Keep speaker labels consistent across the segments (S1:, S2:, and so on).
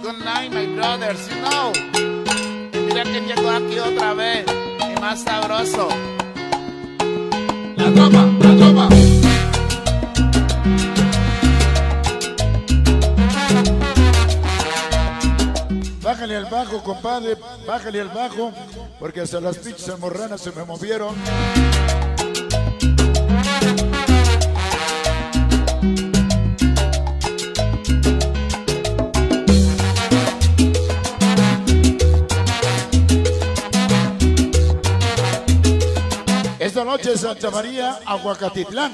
S1: Good night, my brothers, you know. Y mira quién llegó aquí otra vez, y más sabroso. La tropa, la tropa.
S2: Bájale al bajo, compadre, bájale al bajo, porque hasta las pinches almorranas se me movieron. Esta noche Santa María, Aguacatitlán.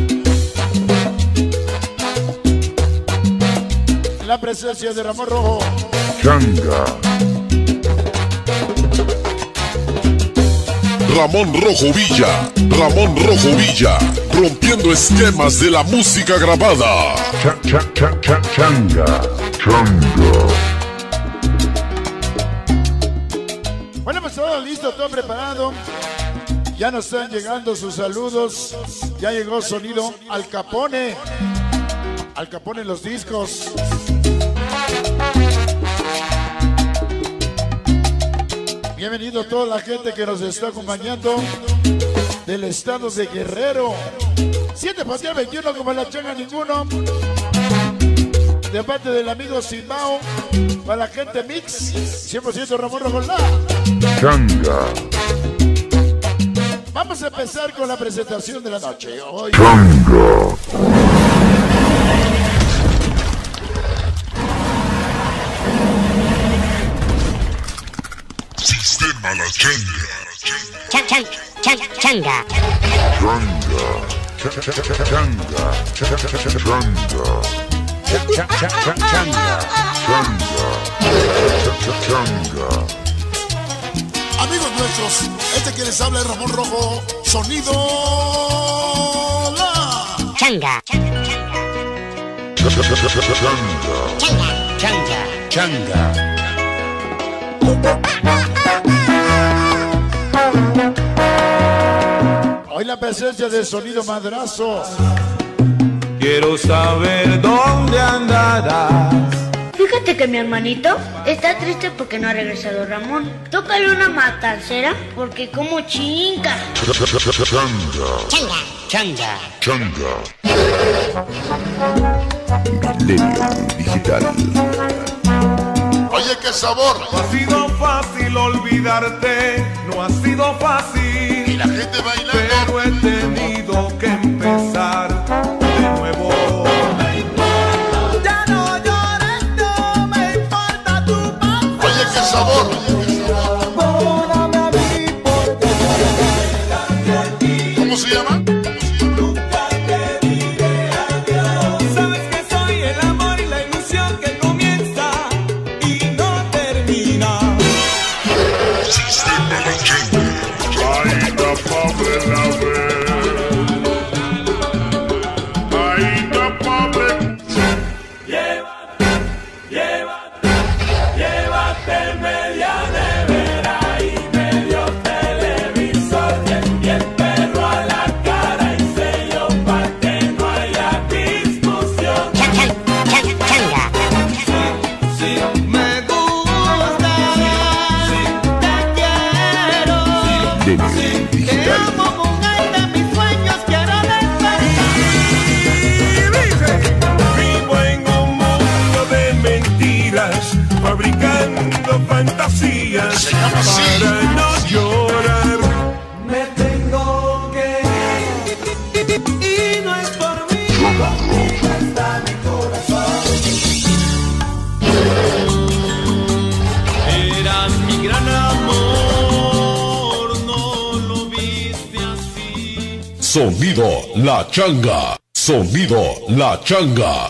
S2: La presencia de Ramón Rojo.
S3: Changa. Ramón Rojo Villa, Ramón Rojo Villa, rompiendo esquemas de la música grabada. Changa.
S2: Bueno, pues todo listo, todo preparado. Ya nos están llegando sus saludos. Ya llegó sonido Al Capone. Al Capone en los discos. Bienvenido a toda la gente que nos está acompañando del estado de Guerrero. 7 para 21 como la changa ninguno. De parte del amigo Simbao, para la gente mix, 100% Ramón Rojo.
S3: Changa.
S2: Vamos a empezar con la presentación de la noche. Hoy.
S3: Changa. Sistema La Changa.
S4: Changa.
S3: Changa.
S5: Amigos nuestros, este que les habla es Ramón Rojo, sonido La
S4: Changa.
S3: Changa.
S2: Hoy la presencia de Sonido Madrazo.
S6: Quiero saber dónde andarás.
S7: Fíjate que mi hermanito está triste porque no ha regresado Ramón. Tócale una matancera porque como chinga.
S3: Changa. Milenio Digital.
S5: Oye, qué sabor.
S6: No ha sido fácil olvidarte, no ha sido fácil.
S5: Y la gente bailando.
S6: Pero he tenido que empezar de nuevo. Ya no llores, no me importa tu pasado.
S5: Oye, qué sabor.
S6: Perdóname a mí por
S5: ¿Cómo se llama?
S6: nunca te diré adiós. Sabes que soy el amor y la ilusión que comienza y no termina.
S3: Sistema La Changa. Ay, la pobre la ve. Ay, la pobre.
S6: Llévate media nevera y medio televisor y el perro a la cara y sello pa' que no haya discusión.
S4: Changa.
S6: Sí, me gusta, te quiero,
S3: Milenio
S6: te
S3: Digital.
S6: amo con de mis sueños, quiero despertar. Vivo en un mundo de mentiras, fabricando fantasías
S5: Se llama así.
S6: para no llorar. Me tengo que ir y no es por mí. Está mi corazón. Eras mi gran amor, no lo viste así.
S3: Sonido La Changa. Sonido La Changa.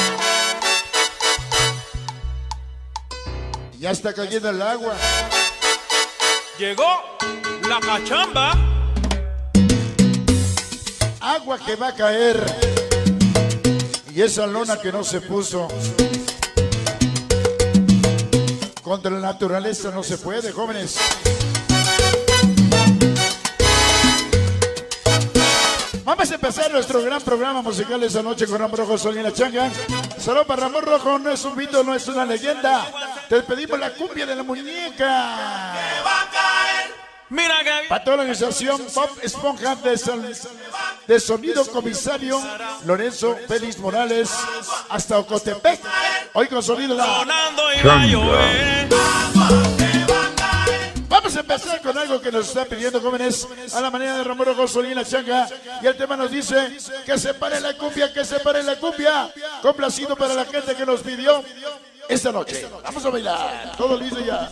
S2: Ya está cayendo el agua.
S6: Llegó la cachamba.
S2: Agua que va a caer. Y esa lona que no se puso. Contra la naturaleza no se puede, jóvenes. Vamos a empezar nuestro gran programa musical esta noche con Ramón Rojo, Sol y la Changa. Saludos para Ramón Rojo, no es un mito, no es una leyenda. Te pedimos la cumbia de la muñeca.
S6: Mira que
S2: Para toda la organización Bob Esponja de Sonido Comisario Lorenzo Félix Morales hasta Ocotepec. Hoy con sonido la...
S6: sonando y va a llover.
S2: Vamos a empezar con algo que nos están pidiendo jóvenes a la manera de Ramón Rojo, Sol y la Changa. Y el tema nos dice que se pare la cumbia, que se pare la cumbia. Complacido para la gente que nos pidió esta noche. Vamos a bailar. Todo listo ya.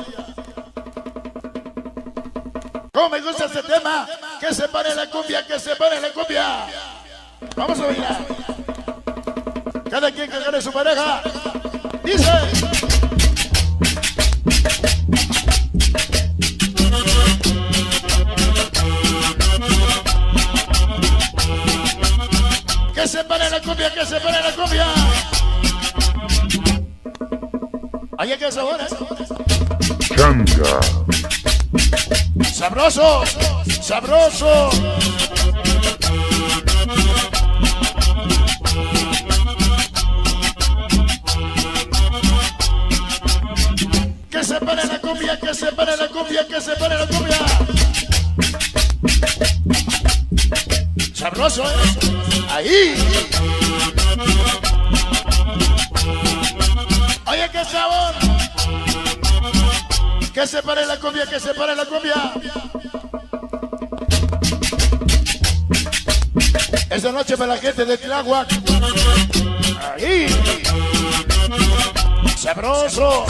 S2: ¿Cómo me gusta este tema? Que se pare la cumbia, que se pare la cumbia. Vamos a bailar. Cada quien que agarre su pareja. Dice. Que se pare la cumbia, que se pare la cumbia. Oye, qué sabor, ¿eh?
S3: Changa.
S2: Sabroso, sabroso. Que se pare la cumbia, que se pare la cumbia, que se pare la cumbia. Sabroso, ¿eh? Ahí. Oye, qué sabor. Que se pare la cumbia, que se pare la cumbia. Esta noche para la gente de Tláhuac. Ahí. Sabroso.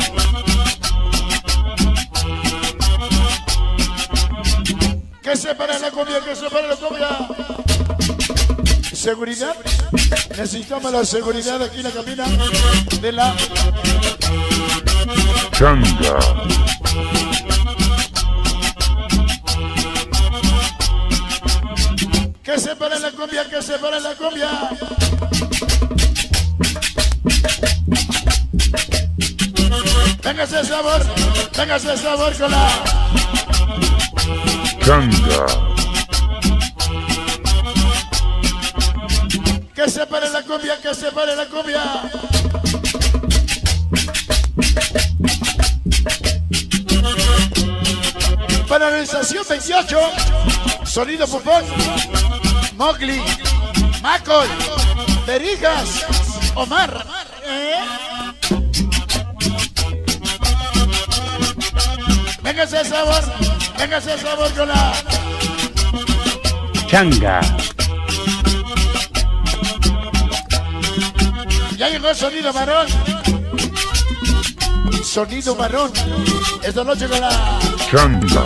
S2: Que se pare la cumbia, que se pare la cumbia. Seguridad. Necesitamos la seguridad aquí en la cabina de la
S3: Changa.
S2: que se pare la cumbia, que se pare la cumbia. Véngase el sabor con la
S3: Changa.
S2: que se pare la cumbia, que se pare la cumbia. Para la organización 28, Sonido Pupón, Mowgli, Macol, Berijas, Omar. Véngase el sabor con la
S8: Changa.
S2: Ya llegó Sonido Marrón. Sonido Marrón. Esta noche con la
S3: Changa.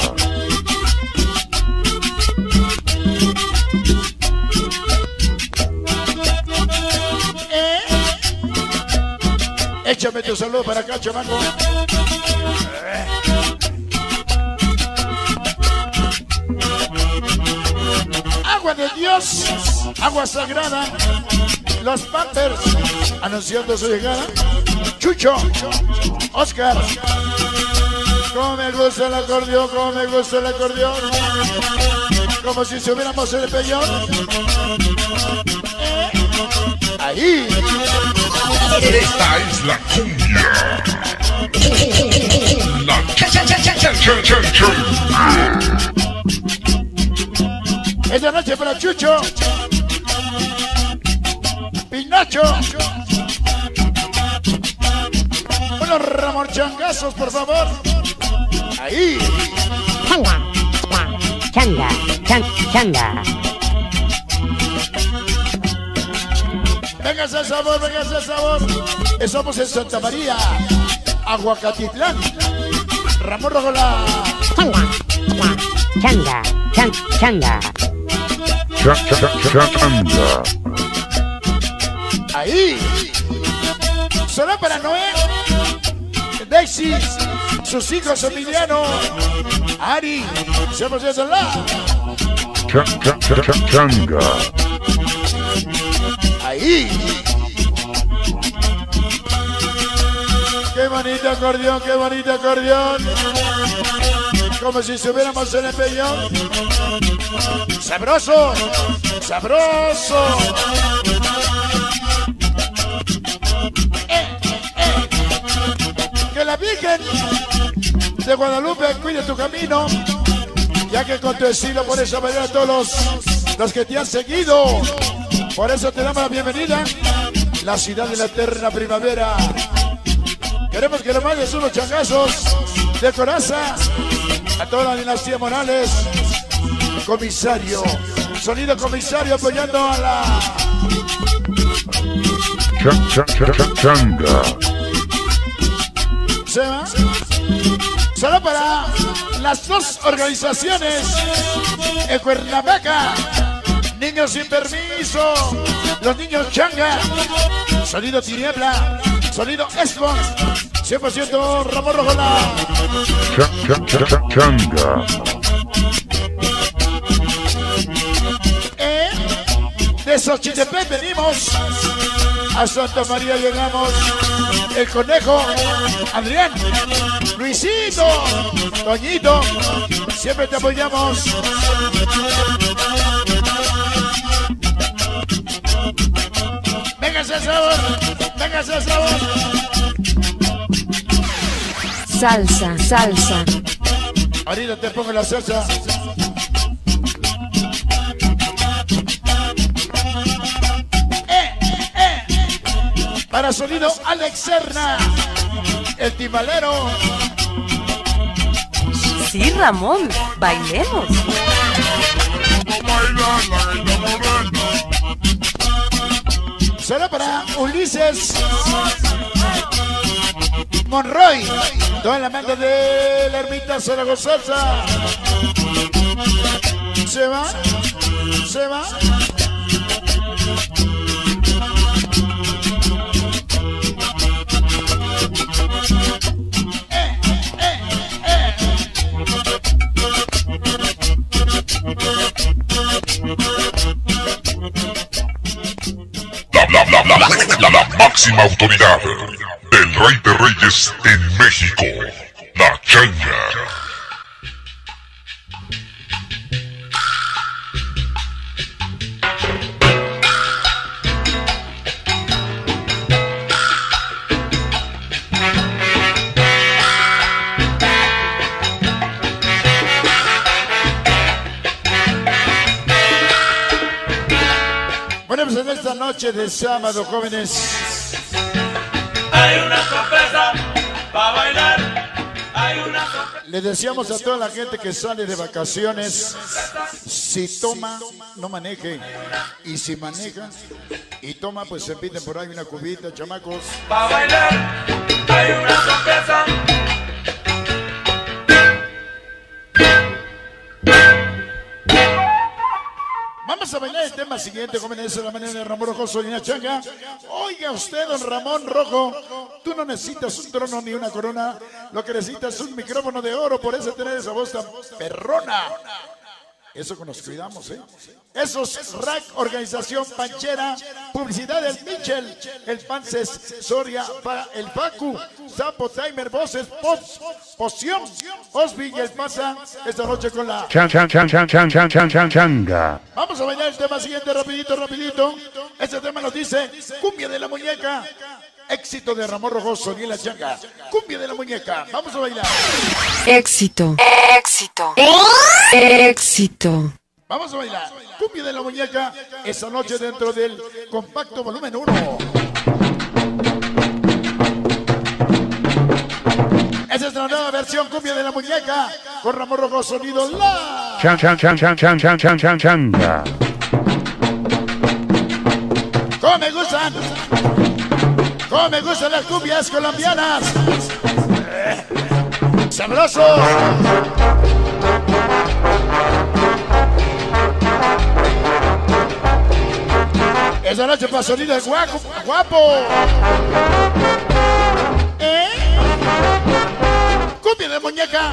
S2: Échame tu saludo para acá, chamaco. Agua de Dios, agua sagrada. Los Pampers anunciando su llegada. Chucho, Oscar. Cómo me gusta el acordeón, cómo me gusta el acordeón. Como si subiéramos el pellón. Ahí.
S3: Esta es la cumbia. La
S2: Esta noche para Chucho, Pinocho, unos ramorchangazos, por favor. Ahí.
S4: Changa, changa.
S2: Véngase el sabor, véngase el sabor. Estamos en Santa María, Aguacatitlán. Ramón Rojo la...
S4: Changa, changa.
S3: Changa.
S2: Ahí. Solo para Noé, Daisy, sus hijos Emiliano, Ari, seamos eso la.
S3: Changa.
S2: Ahí. Qué bonito acordeón, qué bonito acordeón. como si estuviéramos en el peñón. Sabroso, sabroso. Que la Virgen de Guadalupe cuide tu camino, ya que con tu estilo por esa manera todos los que te han seguido. Por eso te damos la bienvenida, la ciudad de la eterna primavera. Queremos que le mandes unos changazos de coraza a toda la dinastía Morales. Comisario, sonido comisario apoyando a la
S3: Changa.
S2: ¿Se va? Solo para las dos organizaciones en Cuernavaca. Niños sin permiso, los niños changa, sonido tiniebla, sonido Escon, 100% Ramón Rojo la
S3: Changa.
S2: de Xochitepec venimos, a Santa María llegamos, el Conejo, Adrián, Luisito, Toñito, siempre te apoyamos. Véngase el sabor, véngase el sabor.
S8: Salsa, salsa.
S2: Ahorita te pongo la salsa. Para sonido Alex Serna, el timbalero.
S8: Sí, Ramón, bailemos.
S2: Será para Ulises Monroy, toda la banda de la Ermita Zaragoza. Se va, se va.
S3: La máxima autoridad del Rey de Reyes en México, la Changa.
S2: Bueno, pues en esta noche de sábado, jóvenes,
S6: Hay una sorpresa para bailar. Hay una sorpresa.
S2: le decíamos a toda la gente que sale de vacaciones, si toma, no maneje. Y si maneja y toma, pues se piden por ahí una cubita, chamacos.
S6: Para bailar. Hay una sorpresa.
S2: Vamos a bailar el tema siguiente, jóvenes, de la manera de Ramón Rojo, Solina Changa. Oiga usted, don Ramón Rojo, tú no necesitas un trono ni una corona, lo que necesitas es un micrófono de oro, por eso tener esa voz tan perrona. Eso que nos cuidamos, ¿eh? Eso es RAC, Organización Panchera, publicidad del Michel, el Pances, Soria, el Facu, Sapo, Timer, Voces, Poción, Osby y el Pasa, esta noche con la...
S3: Changa.
S2: Vamos a bailar el tema siguiente, rapidito, rapidito. Este tema nos dice, cumbia de la muñeca. Éxito de Ramón Rojo, Sonia la Changa. Cumbia de la muñeca. Vamos a bailar.
S8: Éxito. Éxito. Éxito.
S2: Vamos a bailar. Cumbia de la muñeca. Esa noche dentro del compacto volumen 1. Esa es la nueva versión Cumbia de la muñeca. Con Ramón Rojo, sonido la.
S3: Changa.
S2: ¿Cómo me gustan? ¿Cómo me gustan las cumbias colombianas? ¡Sabroso! Esa noche para sonido de guapo. Cumbia de muñeca.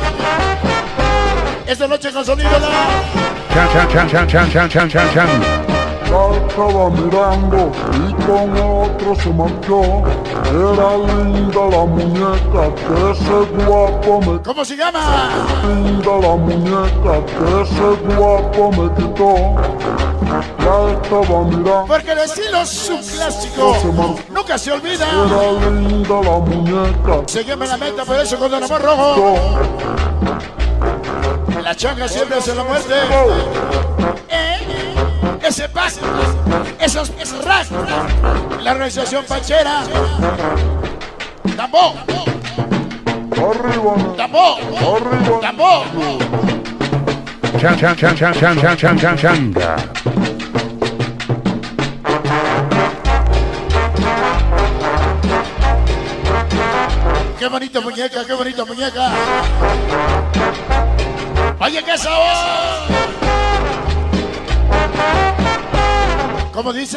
S2: Esta noche con sonido de la...
S3: Changa.
S9: estaba mirando y con otro se marchó. Era linda la muñeca que ese guapo me...
S2: ¿Cómo se llama?
S9: Linda la muñeca que ese guapo me quitó. La estaba mirando.
S2: Porque el estilo es un clásico. Nunca se olvida.
S9: Era linda la muñeca.
S2: Seguime la meta, por eso con Don Ramón Rojo. La changa siempre hace la muerte. Ese pack, esos rack, la organización Pachera. Tambó.
S9: Arriba,
S2: Tambó.
S9: arriba.
S2: Tambó.
S3: Changa.
S2: Qué bonita muñeca, qué bonita muñeca. Oye, qué sabor. ¿Cómo dice?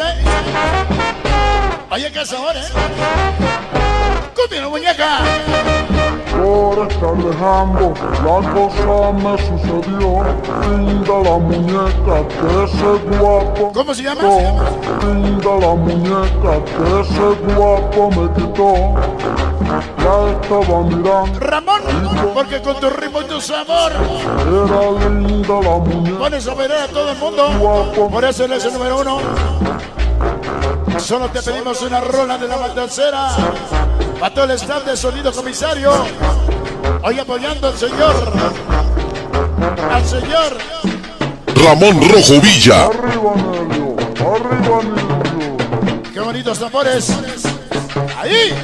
S2: Oye, qué sabor, Cumbia, muñeca.
S9: Por estar dejando, la cosa me sucedió. Linda la muñeca que ese guapo.
S2: ¿Cómo se llama?
S9: Linda la muñeca que ese guapo me quitó. La estaba mirando.
S2: Ramón, porque con tu ritmo y tu sabor
S9: Era linda la muñeca.
S2: pones a bailar a todo el mundo. Por eso eres el número 1. Solo te pedimos una rola de la matancera. Para todo el staff de Sonido Comisario. Hoy apoyando al señor. Al señor
S3: Ramón Rojo Villa.
S9: Arriba, Nelio. Arriba, Nelio.
S2: Qué bonitos tambores. Ahí.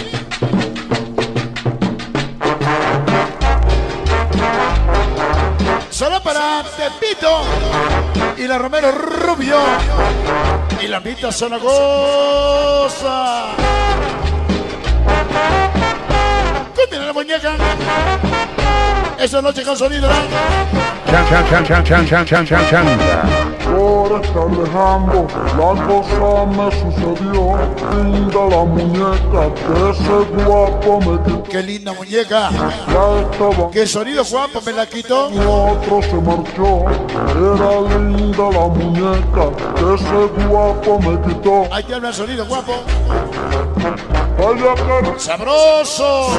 S2: Solo para Tepito y la Romero Rubio y la Vita Zaragoza. Cumbia la muñeca. Esta noche con sonido.
S3: Changa.
S9: Por estar dejando, la cosa me sucedió. Linda la muñeca que ese guapo me quitó.
S2: Qué linda muñeca.
S9: La estaba
S2: Qué sonido guapo me la quitó.
S9: otro se marchó. Era linda la muñeca que ese guapo me quitó.
S2: Ahí te habla el sonido guapo.
S9: Vaya que
S2: Sabroso.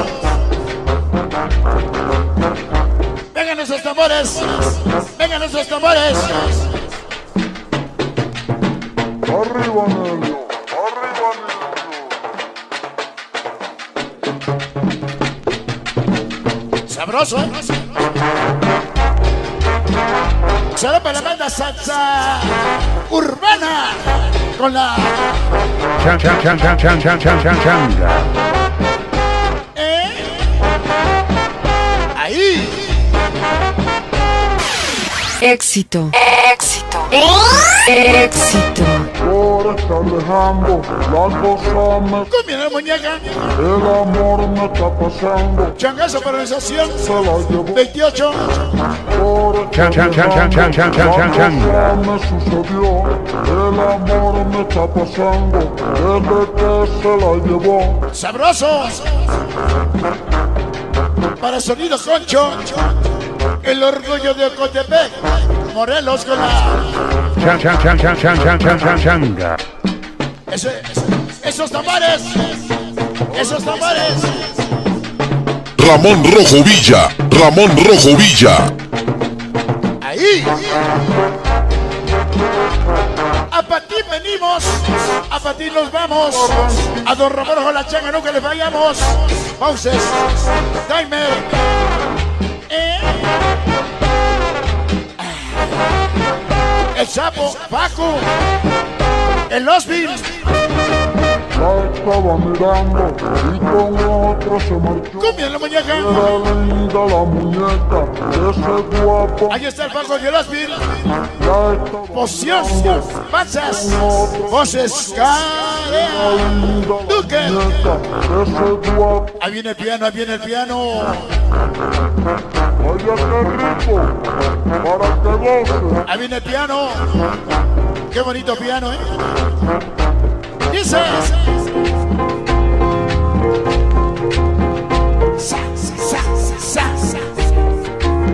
S2: Vengan esos tambores. Vengan esos tambores.
S9: arriba, Nelio. Arriba, Nelio.
S2: Sabroso, Solo para la banda salsa urbana con la
S3: Changa.
S2: ahí.
S8: Éxito. Éxito. Éxito.
S9: Por estar dejando, la cosa me...
S2: Cumbia la muñeca.
S9: El amor me está pasando.
S2: Changazo para organización
S9: Se la llevó
S2: 28.
S9: por estar dejando. La cosa me sucedió. El amor me está pasando. Desde que se la llevó.
S2: Sabroso. Para Sonido Concho. El orgullo de Ocotepec. Morelos con la...
S3: Changa.
S2: Esos tambores. Esos tambores.
S3: Ramón Rojo Villa. Ramón Rojo Villa.
S2: Ahí. A partir venimos. A partir nos vamos. A Don Ramón Rojo la changa, nunca le fallamos. Pauses. Timer. El Sapo, Paco, el Osvin.
S9: La estaba mirando y con otro se marchó.
S2: Cumbia la muñeca.
S9: Era linda la muñeca, ese guapo.
S2: Ahí está el Paco y el Osvin.
S9: La estaba
S2: Posición, panzas, voces,
S9: Era
S2: carea,
S9: linda la
S2: Duque.
S9: muñeca, ese guapo.
S2: Ahí viene el piano, ahí viene el piano.
S9: Vaya que rico, para que goce.
S2: Ahí viene el piano. Qué bonito piano, Dice. Sa, sa, sa, sa.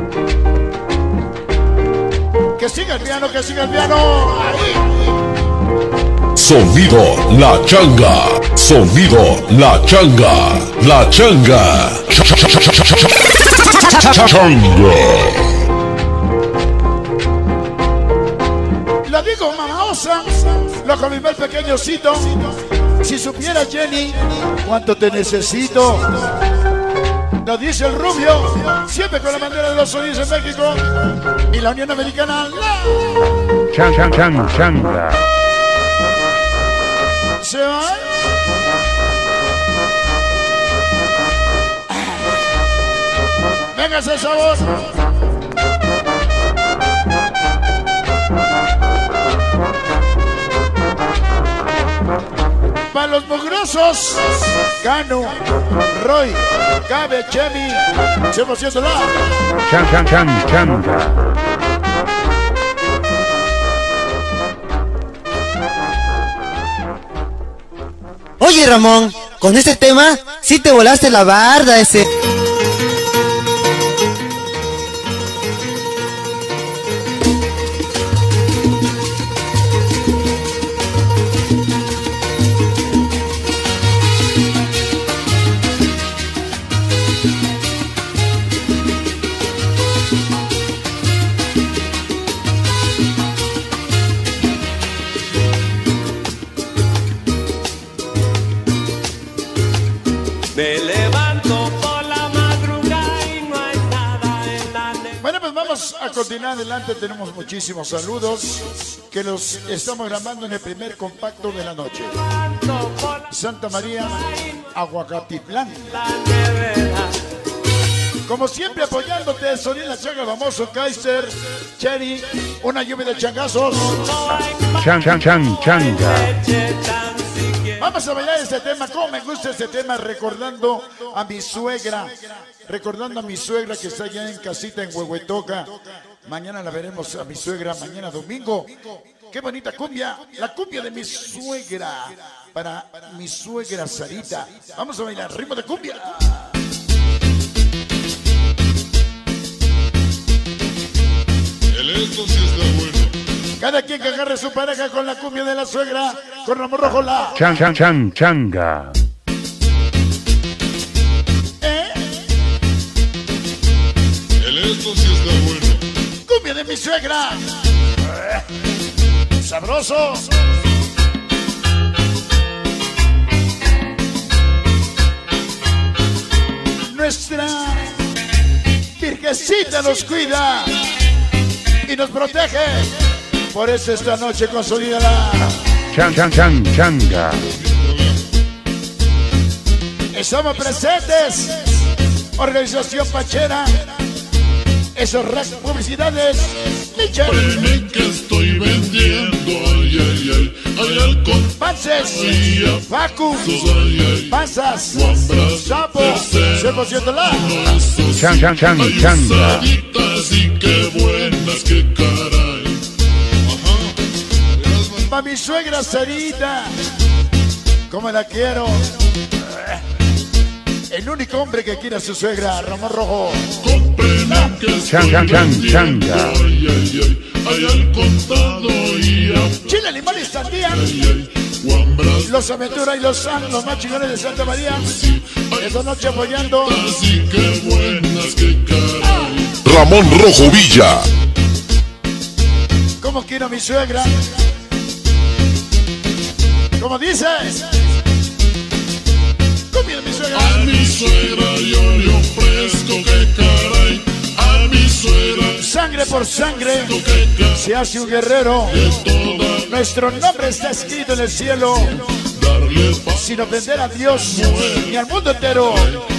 S2: Que siga el piano, que siga el piano. Ahí.
S3: Sonido La Changa. Sonido La Changa. La Changa. Changa.
S2: Lo digo mamaosa, lo comimó el pequeñocito. Si supiera Jenny cuánto te necesito. Lo dice el rubio, siempre con la bandera de los Unidos en México y la Unión Americana.
S9: Changa.
S2: Se va. Venga ese sabor. Para los mugrosos, Cano, Roy, Gabe, Chemi, 100% la.
S9: Changa.
S10: Oye Ramón, con este tema sí te volaste la barda ese.
S6: Me levanto por la madrugada y no hay nada en la
S2: Bueno, pues vamos a continuar adelante. Tenemos muchísimos saludos que los estamos grabando en el primer compacto de la noche. Santa María, Aguacatitlán. Como siempre apoyándote, Sonido La Changa, famoso Kaiser, Cherry, una lluvia de changazos.
S9: Changa.
S2: Vamos a bailar este tema, como me gusta este tema, recordando a mi suegra. Recordando a mi suegra que está allá en casita en Huehuetoca. Mañana la veremos a mi suegra, mañana domingo. Qué bonita cumbia, la cumbia de mi suegra. Para mi suegra Sarita. Vamos a bailar, ritmo de cumbia.
S3: Esto sí está bueno.
S2: Cada quien que agarre su pareja con la cumbia de la suegra, con Ramón Rojo la.
S9: Changa.
S3: Esto sí está bueno.
S2: Cumbia de mi suegra. Sabroso. Nuestra Virgencita nos cuida y nos protege. Por eso esta noche consolídala.
S9: Changa.
S2: Estamos presentes. Organización Pachera. Esos rack publicidades.
S3: Michelle. Que estoy vendiendo. Ay, alcohol.
S2: Pances. Facu. Pasas. Sapo. 100% la.
S9: Changa.
S3: Y qué buenas, qué caray.
S2: Pa' mi suegra Sarita, como la quiero. El único hombre que quiere a su suegra, Ramón Rojo.
S9: Changa.
S2: Chile, limón y sandía. Los Aventura y los San, los más chingones de Santa María. Esta noche apoyando.
S3: Ramón Rojo Villa.
S2: Como quiero a mi suegra. Como dices. Cumbia de mi suegra.
S3: A mi suegra yo le ofrezco, que caray. A mi suegra.
S2: Sangre por sangre se hace un guerrero. Nuestro nombre está escrito en el cielo. Sin ofender a Dios ni al mundo entero.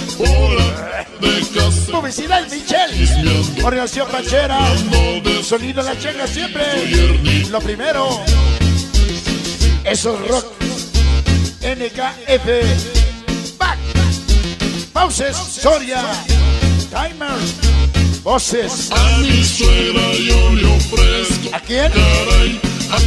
S2: Publicidad Michelle. Organización Pachera. Sonido La Changa siempre. Lo primero. Esos rock. NKF. Back. Pauses. Soria. Timer. Voces.
S3: A mi suegra yo le ofrezco.
S2: ¿A quién?
S3: Caray.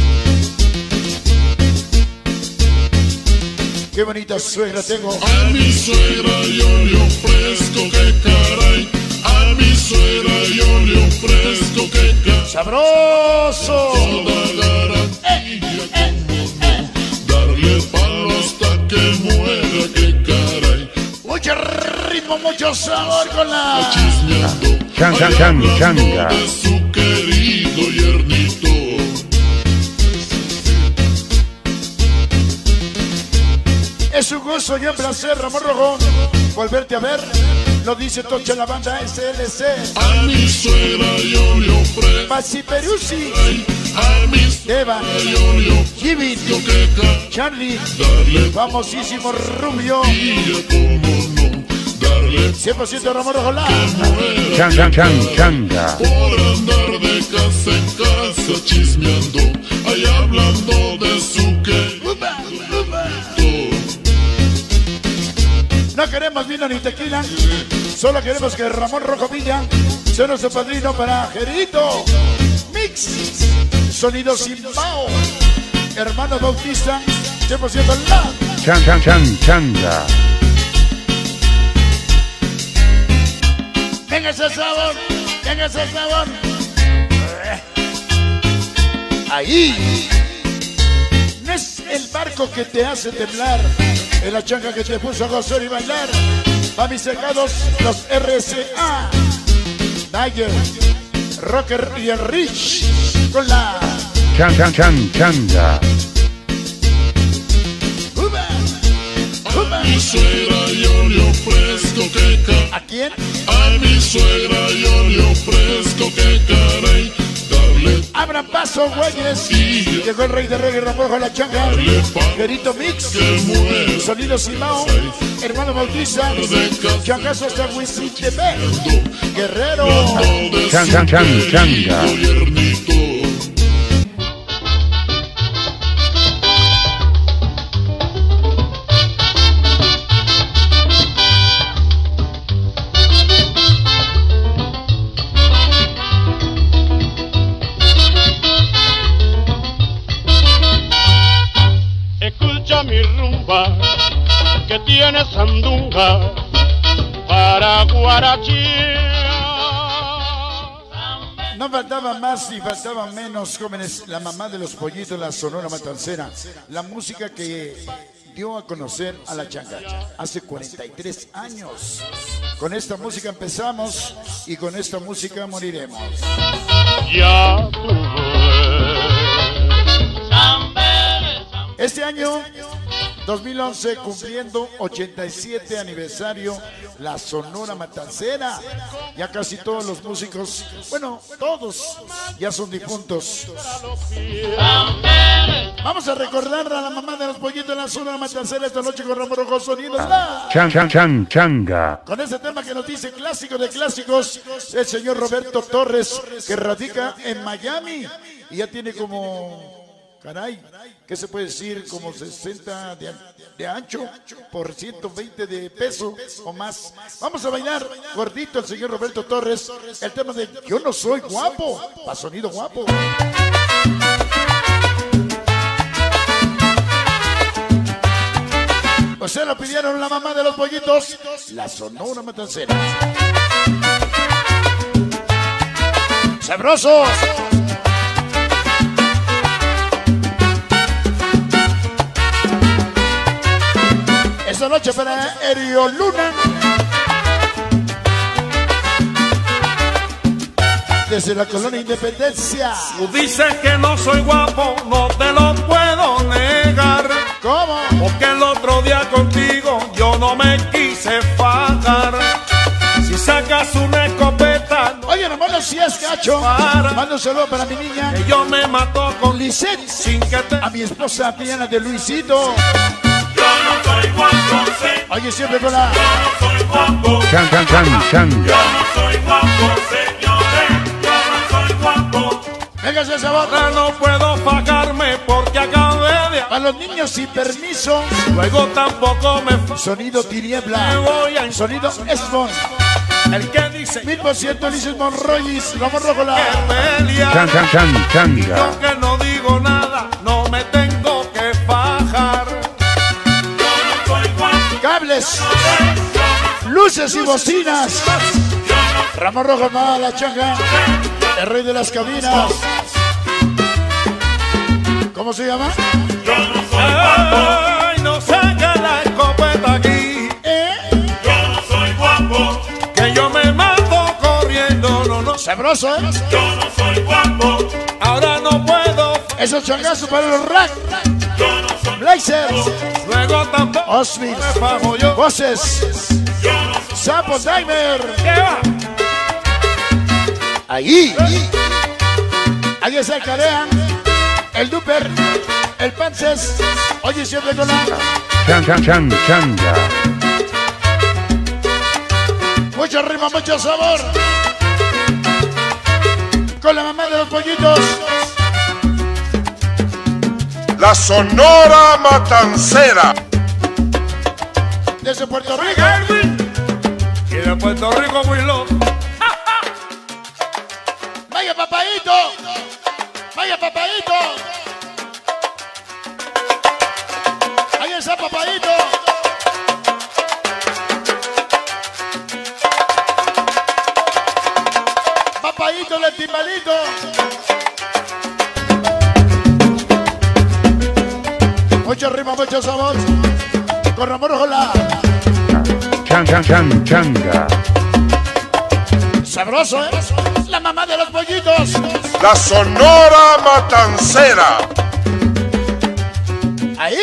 S2: Qué bonita suegra tengo.
S3: A mi suegra yo le ofrezco, que caray. A mi suegra yo le ofrezco, que caray.
S2: ¡Sabroso!
S3: Toda garantía,
S2: ritmo, mucho sabor con la
S3: Changa. De su querido yernito.
S2: Es un gusto y un placer, Ramón Rojo, volverte a ver. Lo dice Tocha la banda SLC.
S3: A mi suegra yo le ofrezco.
S2: Pasi Peruzzi.
S3: A mi
S2: Eva.
S3: yo le ofrezco.
S2: Jimmy. Charlie.
S3: Darle
S2: Famosísimo Rubio.
S3: y como no. Darle
S2: 100% Ramón Rojo la.
S3: Changa. Por andar de casa en casa chismeando. Ahí hablando de su querido.
S2: No queremos vino ni tequila, solo queremos que Ramón Rojo Villa sea nuestro padrino para Gerito Mix, Sonido Simbao, Hermano Bautista, 100% la.
S3: Changa.
S2: Venga ese sabor, venga ese sabor. Ahí. No es el barco que te hace temblar, es la changa que te puso a gozar y bailar. Pa' mis secados, los RCA, Dyer, Rocker y el Rich, con la
S3: Changa.
S2: Uba.
S3: A mi suegra yo le ofrezco que
S2: ¿A quién?
S3: A mi suegra yo le ofrezco que caray.
S2: Abran paso, güeyes. Llegó el rey de reggae, Ramón Rojo la changa. Gerito Mix, Sonido Simao, Hermano Bautista, changazo hasta Wisin TV, Guerrero.
S3: Changa.
S11: Mi rumba que tiene sandunga para guarachía.
S2: No faltaba más ni faltaba menos, jóvenes. La mamá de los pollitos, la Sonora Matancera. La música que dio a conocer a la changa hace 43 años. Con esta música empezamos y con esta música moriremos.
S11: Ya tuve.
S2: Este año 2011 cumpliendo 87 aniversario la Sonora Matancera. Ya casi todos los músicos, bueno, todos ya son difuntos. Vamos a recordar a la mamá de los pollitos de la Sonora Matancera esta noche con Ramón Rojo Sonido.
S3: Changa.
S2: Con ese tema que nos dice clásico de clásicos, el señor Roberto Torres, que radica en Miami y ya tiene como... Caray, ¿qué se puede decir? Como 60 de ancho por 120 de peso o más. Vamos a bailar gordito el señor Roberto Torres. El tema de Yo no soy guapo, pa' Sonido Guapo. Ustedes lo pidieron, la mamá de los pollitos, la Sonora Matancera. ¡Sabrosos! Esta noche para Erio Luna, desde la colonia Independencia.
S11: Tú dices que no soy guapo, no te lo puedo negar.
S2: ¿Cómo?
S11: Porque el otro día contigo yo no me quise fajar. Si sacas una escopeta...
S2: Oye, hermano, si es gacho, mando un saludo para mi niña.
S11: Que yo me mató con
S2: Lisette,
S11: sin que te...
S2: a mi esposa Diana de Luisito.
S11: Soy guapo,
S2: oye, siempre con la...
S11: Yo no soy guapo.
S3: Changa.
S11: Yo no soy guapo, señores. Yo no soy guapo.
S2: Venga ese sabor.
S11: No puedo fajarme porque acabé de...
S2: A los niños sin permiso.
S11: Luego tampoco me...
S2: Sonido Tiniebla. Sonido Esmond.
S11: El que dice...
S2: 1000% Ulises Monroyis. Ramón Rojo la...
S3: Changa.
S11: Y aunque no digo nada, no me tengo que fajar.
S2: Cables, luces y bocinas. Ramón Rojo más la changa, el rey de las cabinas. ¿Cómo se llama?
S11: Yo no soy guapo. Ay, no saca la escopeta aquí.
S2: Yo
S11: no soy guapo.
S2: Sabroso, ¿eh?
S6: Yo no soy guapo,
S11: ahora no puedo.
S2: Esos changazos para los rack.
S6: yo no soy
S2: Blazers.
S11: Luego tampoco
S2: Osmith.
S11: me fajo yo.
S2: Voces.
S6: yo no soy
S2: Sapo Dimer.
S11: ¿Qué va?
S2: Ahí. Ahí está el Carean. El Duper. El Pances. Oye, siempre con la...
S9: Changa.
S2: Mucho ritmo, mucho sabor. Con la mamá de los pollitos.
S3: La Sonora Matancera.
S2: Desde Puerto Rico.
S11: Y de Puerto Rico muy loco.
S2: Vaya papadito. Vaya papadito. Ahí está papadito. Papadito del timbalito. Mucho ritmo, mucho sabor. Con Ramón Rojola.
S9: Changa.
S2: Sabroso, ¿eh? La mamá de los pollitos.
S3: La Sonora Matancera.
S2: Ahí.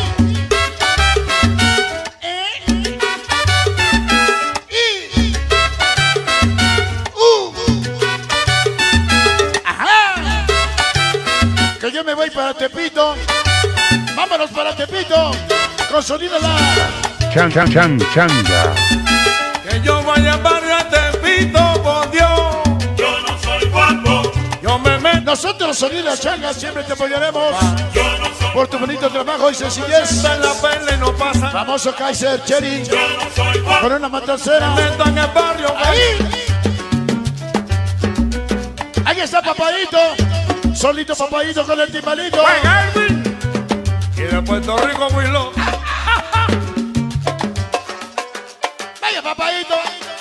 S2: Ajá. Que yo me voy para Tepito. Vámonos para Tepito. Con sonido la...
S9: Changa.
S11: Que yo vaya al barrio a Tepito, por Dios.
S6: yo no soy guapo,
S11: Yo me meto
S2: Nosotros, Sonido Changa, siempre te apoyaremos
S6: yo no soy
S2: por tu bonito trabajo y sencillez.
S11: en la pele y no pasa.
S2: Famoso Kaiser Cherry
S6: yo no soy guapo,
S2: con una matancera.
S11: Me meto en el barrio.
S2: Ahí. Ahí está papadito. Solito papadito con el timbalito.
S11: Y de Puerto Rico muy loco.
S2: Vaya papadito.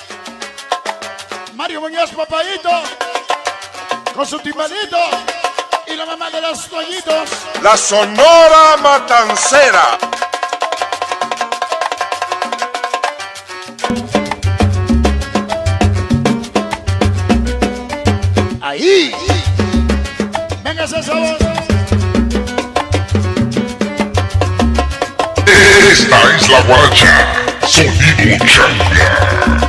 S2: Mario Muñoz papadito. Con su timbalito. Y la mamá de los toallitos.
S3: La Sonora Matancera.
S2: Ahí. Venga ese sabor.
S3: Esta es la guaracha. Sonido Changa.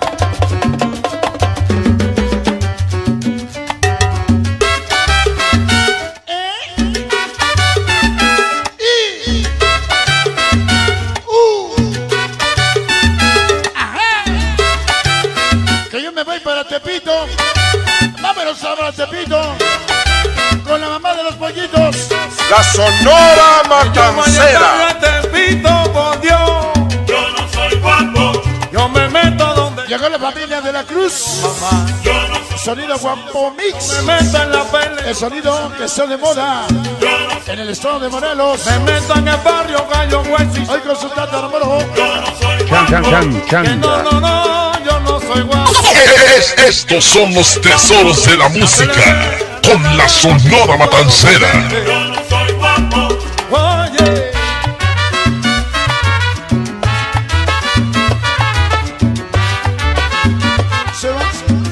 S2: Que yo me voy para Tepito. Vámonos ahora a Tepito. Con la mamá de los pollitos.
S3: La Sonora Matancera.
S11: Tepito, por Dios.
S6: yo no soy guapo,
S11: Yo me meto donde
S2: Llegó la familia de la Cruz.
S6: yo no soy,
S2: Sonido Guapo Mix.
S11: me meto en la pele.
S2: El sonido que está de moda
S6: yo no soy,
S2: en el estado de Morelos.
S11: Me meto en el barrio Gallo Hueso.
S2: Hoy con su tata Ramón.
S6: yo no soy guapo,
S11: Que no, yo no soy guapo.
S3: Estos son los tesoros de la música. Con la Sonora Matancera.
S6: yo no soy guapo,
S11: Oye,
S2: Se va.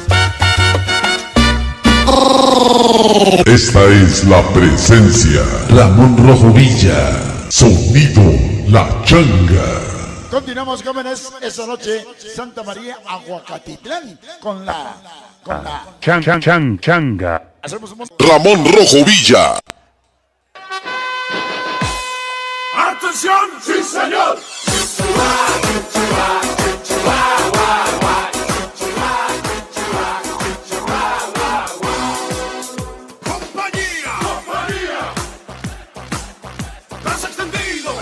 S3: Esta es la presencia. Ramón Rojo Villa. Sonido La Changa.
S2: Continuamos, jóvenes, esta noche, Santa María, Aguacatitlán, con la...
S9: Changa.
S2: Hacemos un...
S3: Ramón Rojo Villa.
S6: atención, sí señor, compañía, brazo extendido,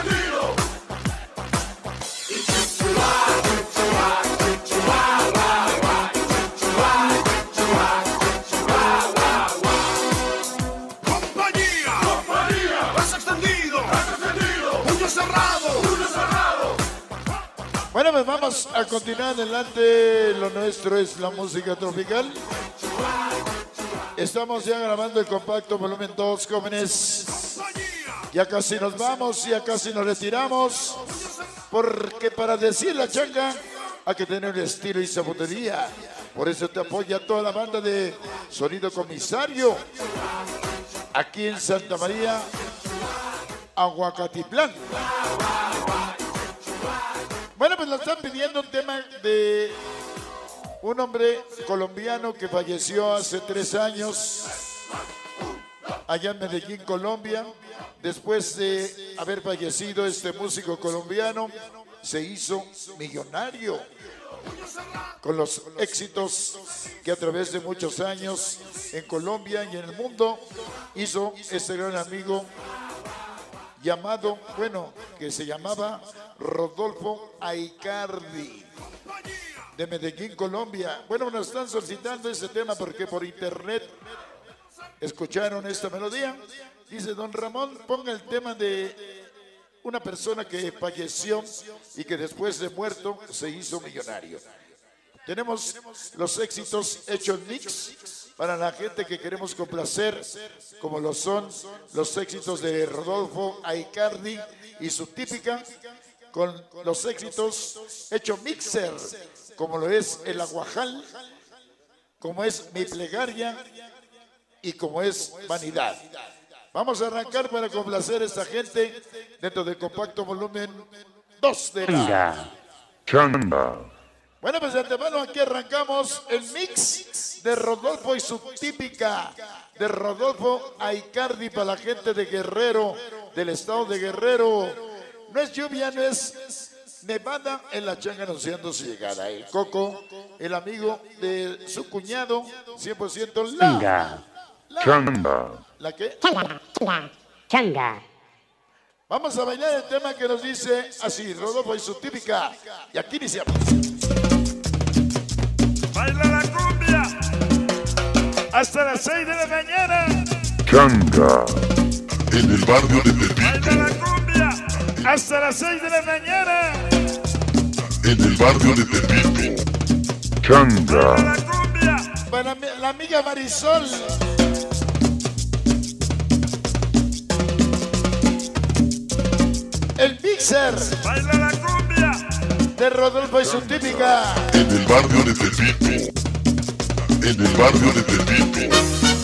S6: compañía, brazo extendido, puño cerrado.
S2: Bueno, pues vamos a continuar adelante. Lo nuestro es la música tropical. Estamos ya grabando el compacto volumen 2, jóvenes. Ya casi nos vamos, ya casi nos retiramos. Porque para decir la changa hay que tener estilo y sabotería. Por eso te apoya toda la banda de Sonido Comisario. Aquí en Santa María, Aguacatitlán. Bueno, pues nos están pidiendo un tema de un hombre colombiano que falleció hace 3 años allá en Medellín, Colombia. Después de haber fallecido este músico colombiano, se hizo millonario con los éxitos que a través de muchos años en Colombia y en el mundo hizo este gran amigo llamado, que se llamaba Rodolfo Aicardi, de Medellín, Colombia. Bueno, nos están solicitando este tema porque por internet escucharon esta melodía. Dice don Ramón, ponga el tema de una persona que falleció y que después de muerto se hizo millonario. Tenemos los éxitos hechos mix para la gente que queremos complacer, como lo son los éxitos de Rodolfo Aicardi y su típica, con los éxitos hechos mixer, como lo es El Aguajal, como es Mi Plegaria y como es Vanidad. Vamos a arrancar para complacer a esta gente dentro del compacto volumen 2 de la...
S9: Changa.
S2: Bueno, pues de antemano aquí arrancamos el mix de Rodolfo y su típica, de Rodolfo Aicardi para la gente de Guerrero, del estado de Guerrero. No es lluvia, no es nevada, en la changa anunciando su llegada. El Coco, el amigo de su cuñado, 100%
S9: Changa.
S2: ¿La qué?
S4: Changa.
S2: Vamos a bailar el tema que nos dice así, Rodolfo y su típica. Y aquí iniciamos.
S11: Baila la cumbia hasta las 6 de la mañana.
S9: Changa.
S3: En el barrio de Tepito.
S11: Baila la cumbia hasta las 6 de la mañana.
S3: En el barrio de Tepito.
S9: Changa.
S11: Baila la cumbia.
S2: Para la amiga Marisol. El mixer.
S11: Baila la cumbia
S2: de Rodolfo y su típica.
S3: En el barrio de Tepito. En el barrio de Tepito.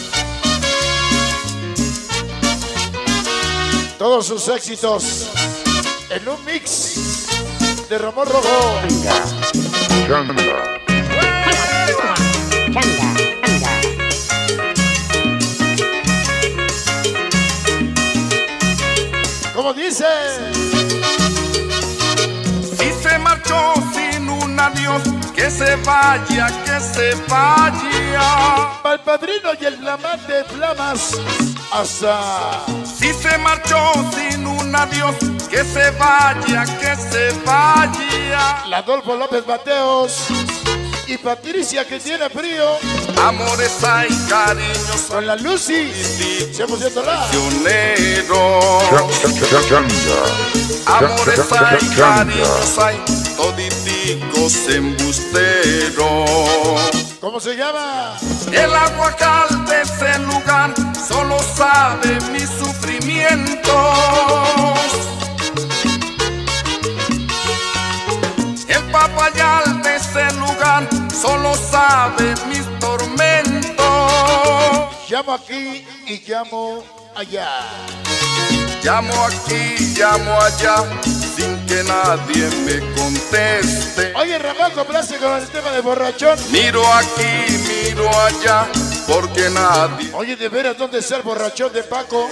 S2: Todos sus éxitos en un mix de Ramón Rojo.
S9: Changa.
S2: Como dice.
S11: Si se marchó sin un adiós, que se vaya, que se vaya.
S2: Pa'l padrino y el flamante Flamas. Hasta.
S11: Si se marchó sin un adiós, que se vaya, que se vaya.
S2: La Adolfo López Mateos y Patricia que tiene frío.
S11: Amores hay, cariños
S2: con la Lucy. 100% la.
S11: Amores hay, cariños hay, toditicos embusteros.
S2: ¿Cómo se llama?
S11: El Aguajal de ese lugar solo sabe mis sufrimientos. El Papayal de ese lugar solo sabe mis tormentos.
S2: Llamo aquí y llamo allá.
S11: Llamo aquí, llamo allá, sin que nadie me conteste.
S2: Oye, Ramón, complace con el tema de borrachón.
S11: Miro aquí, miro allá, porque nadie.
S2: Oye, de veras, ¿dónde está el borrachón de Paco?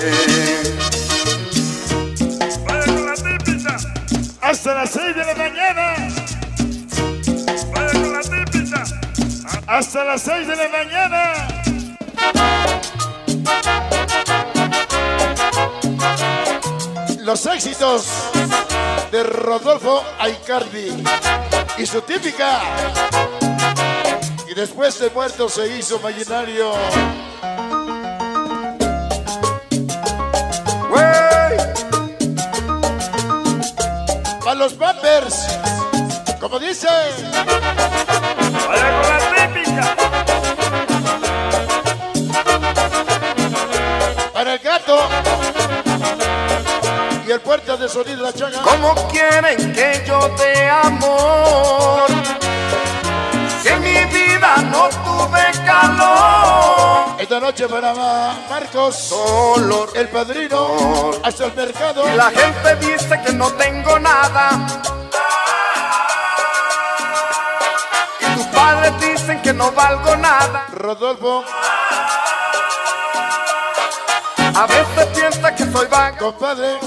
S11: Vaya con la típica.
S2: Hasta las 6 de la mañana.
S11: Vaya con la típica.
S2: Hasta las 6 de la mañana. Los éxitos de Rodolfo Aicardi y su típica. Y después de muerto se hizo millonario. Para los Pampers, como dice.
S11: Vaya con la típica.
S2: Para el gato. Y el puerta de sonido La Changa.
S11: ¿Cómo quieren que yo dé amor? Si en mi vida no
S2: Esta noche para Marcos, el padrino, hasta el mercado.
S11: Y la gente dice que no tengo nada. Y tus padres dicen que no valgo nada.
S2: Rodolfo,
S11: a veces piensa que soy vago.
S2: compadre.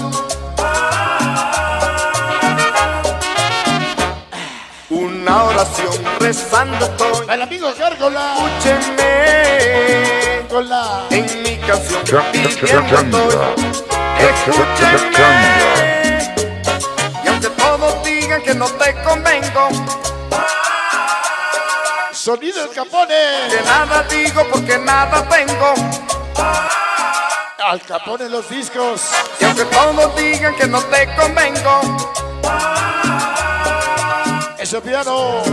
S11: Una oración rezando estoy.
S2: Al amigo Gárgola,
S11: Escúchenme
S2: con la
S11: en mi canción pidiendo estoy. Escúchenme. Y aunque todos digan que no te convengo,
S2: sonido del Capone.
S11: que nada digo porque nada tengo.
S2: Al Capone los discos.
S11: Y aunque todos digan que no te convengo,
S2: Ese piano.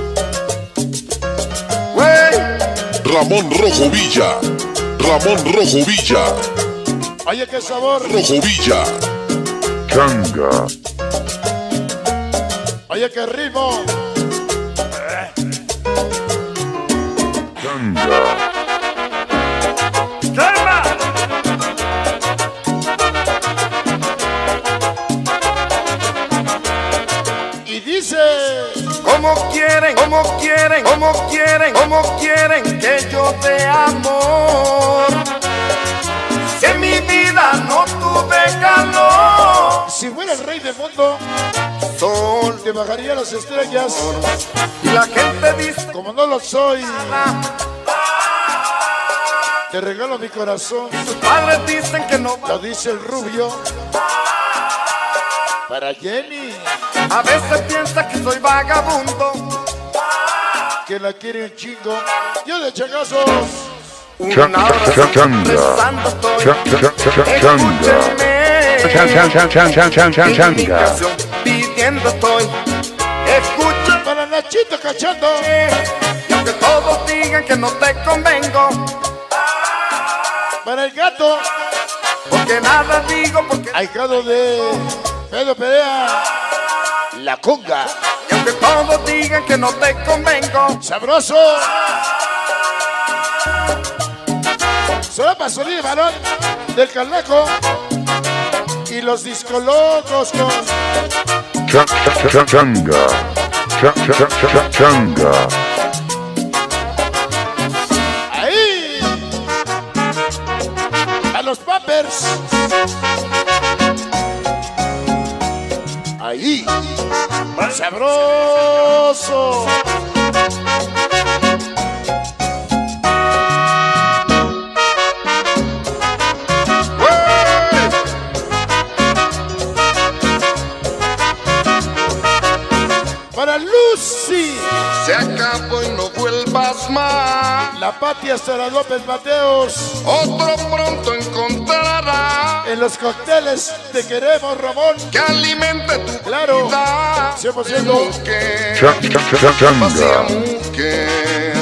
S11: wey.
S3: Ramón Rojo Villa. Ramón Rojo Villa.
S2: Oye, qué sabor.
S3: Rojo Villa.
S9: Changa.
S2: Oye, qué ritmo.
S9: Changa.
S11: ¡Calma!
S2: Y dice,
S11: Como quieren que yo te amor. Si en mi vida no tuve calor,
S2: si fuera el rey del mundo,
S11: sol
S2: te bajaría las estrellas.
S11: y la gente dice
S2: Como no lo soy,
S11: nada.
S2: te regalo mi corazón.
S11: Tus padres dicen que no
S2: Lo dice el rubio. Para Jenny,
S11: a veces piensa que soy vagabundo.
S2: que la quiere un chingo. Yo de changazos.
S11: Una oración
S9: Changa.
S11: rezando estoy.
S9: Changa.
S11: Escúchenme en mi canción pidiendo estoy. Escúchame.
S2: Para Nachito cachando.
S11: Y aunque todos digan que no te convengo,
S2: Para el gato.
S11: porque nada digo, porque
S2: Ahijado de Pedro Perea. La conga.
S11: y aunque todos digan que no te convengo,
S2: Sabroso. Solo para sonido de varón del Calaco. Y los discolocos con
S9: Changa. Changa.
S2: ahí. A los Pampers. Ahí. Sabroso. Para Lucy.
S11: se acabó y no vuelvas más.
S2: La Patia Sara López Mateos.
S11: Otro pronto encontrará
S2: En los cócteles te queremos, Ramón.
S11: que alimente tu
S2: Claro.
S11: vida.
S2: 100%.
S11: Mujer,
S9: Changa.
S11: mujer.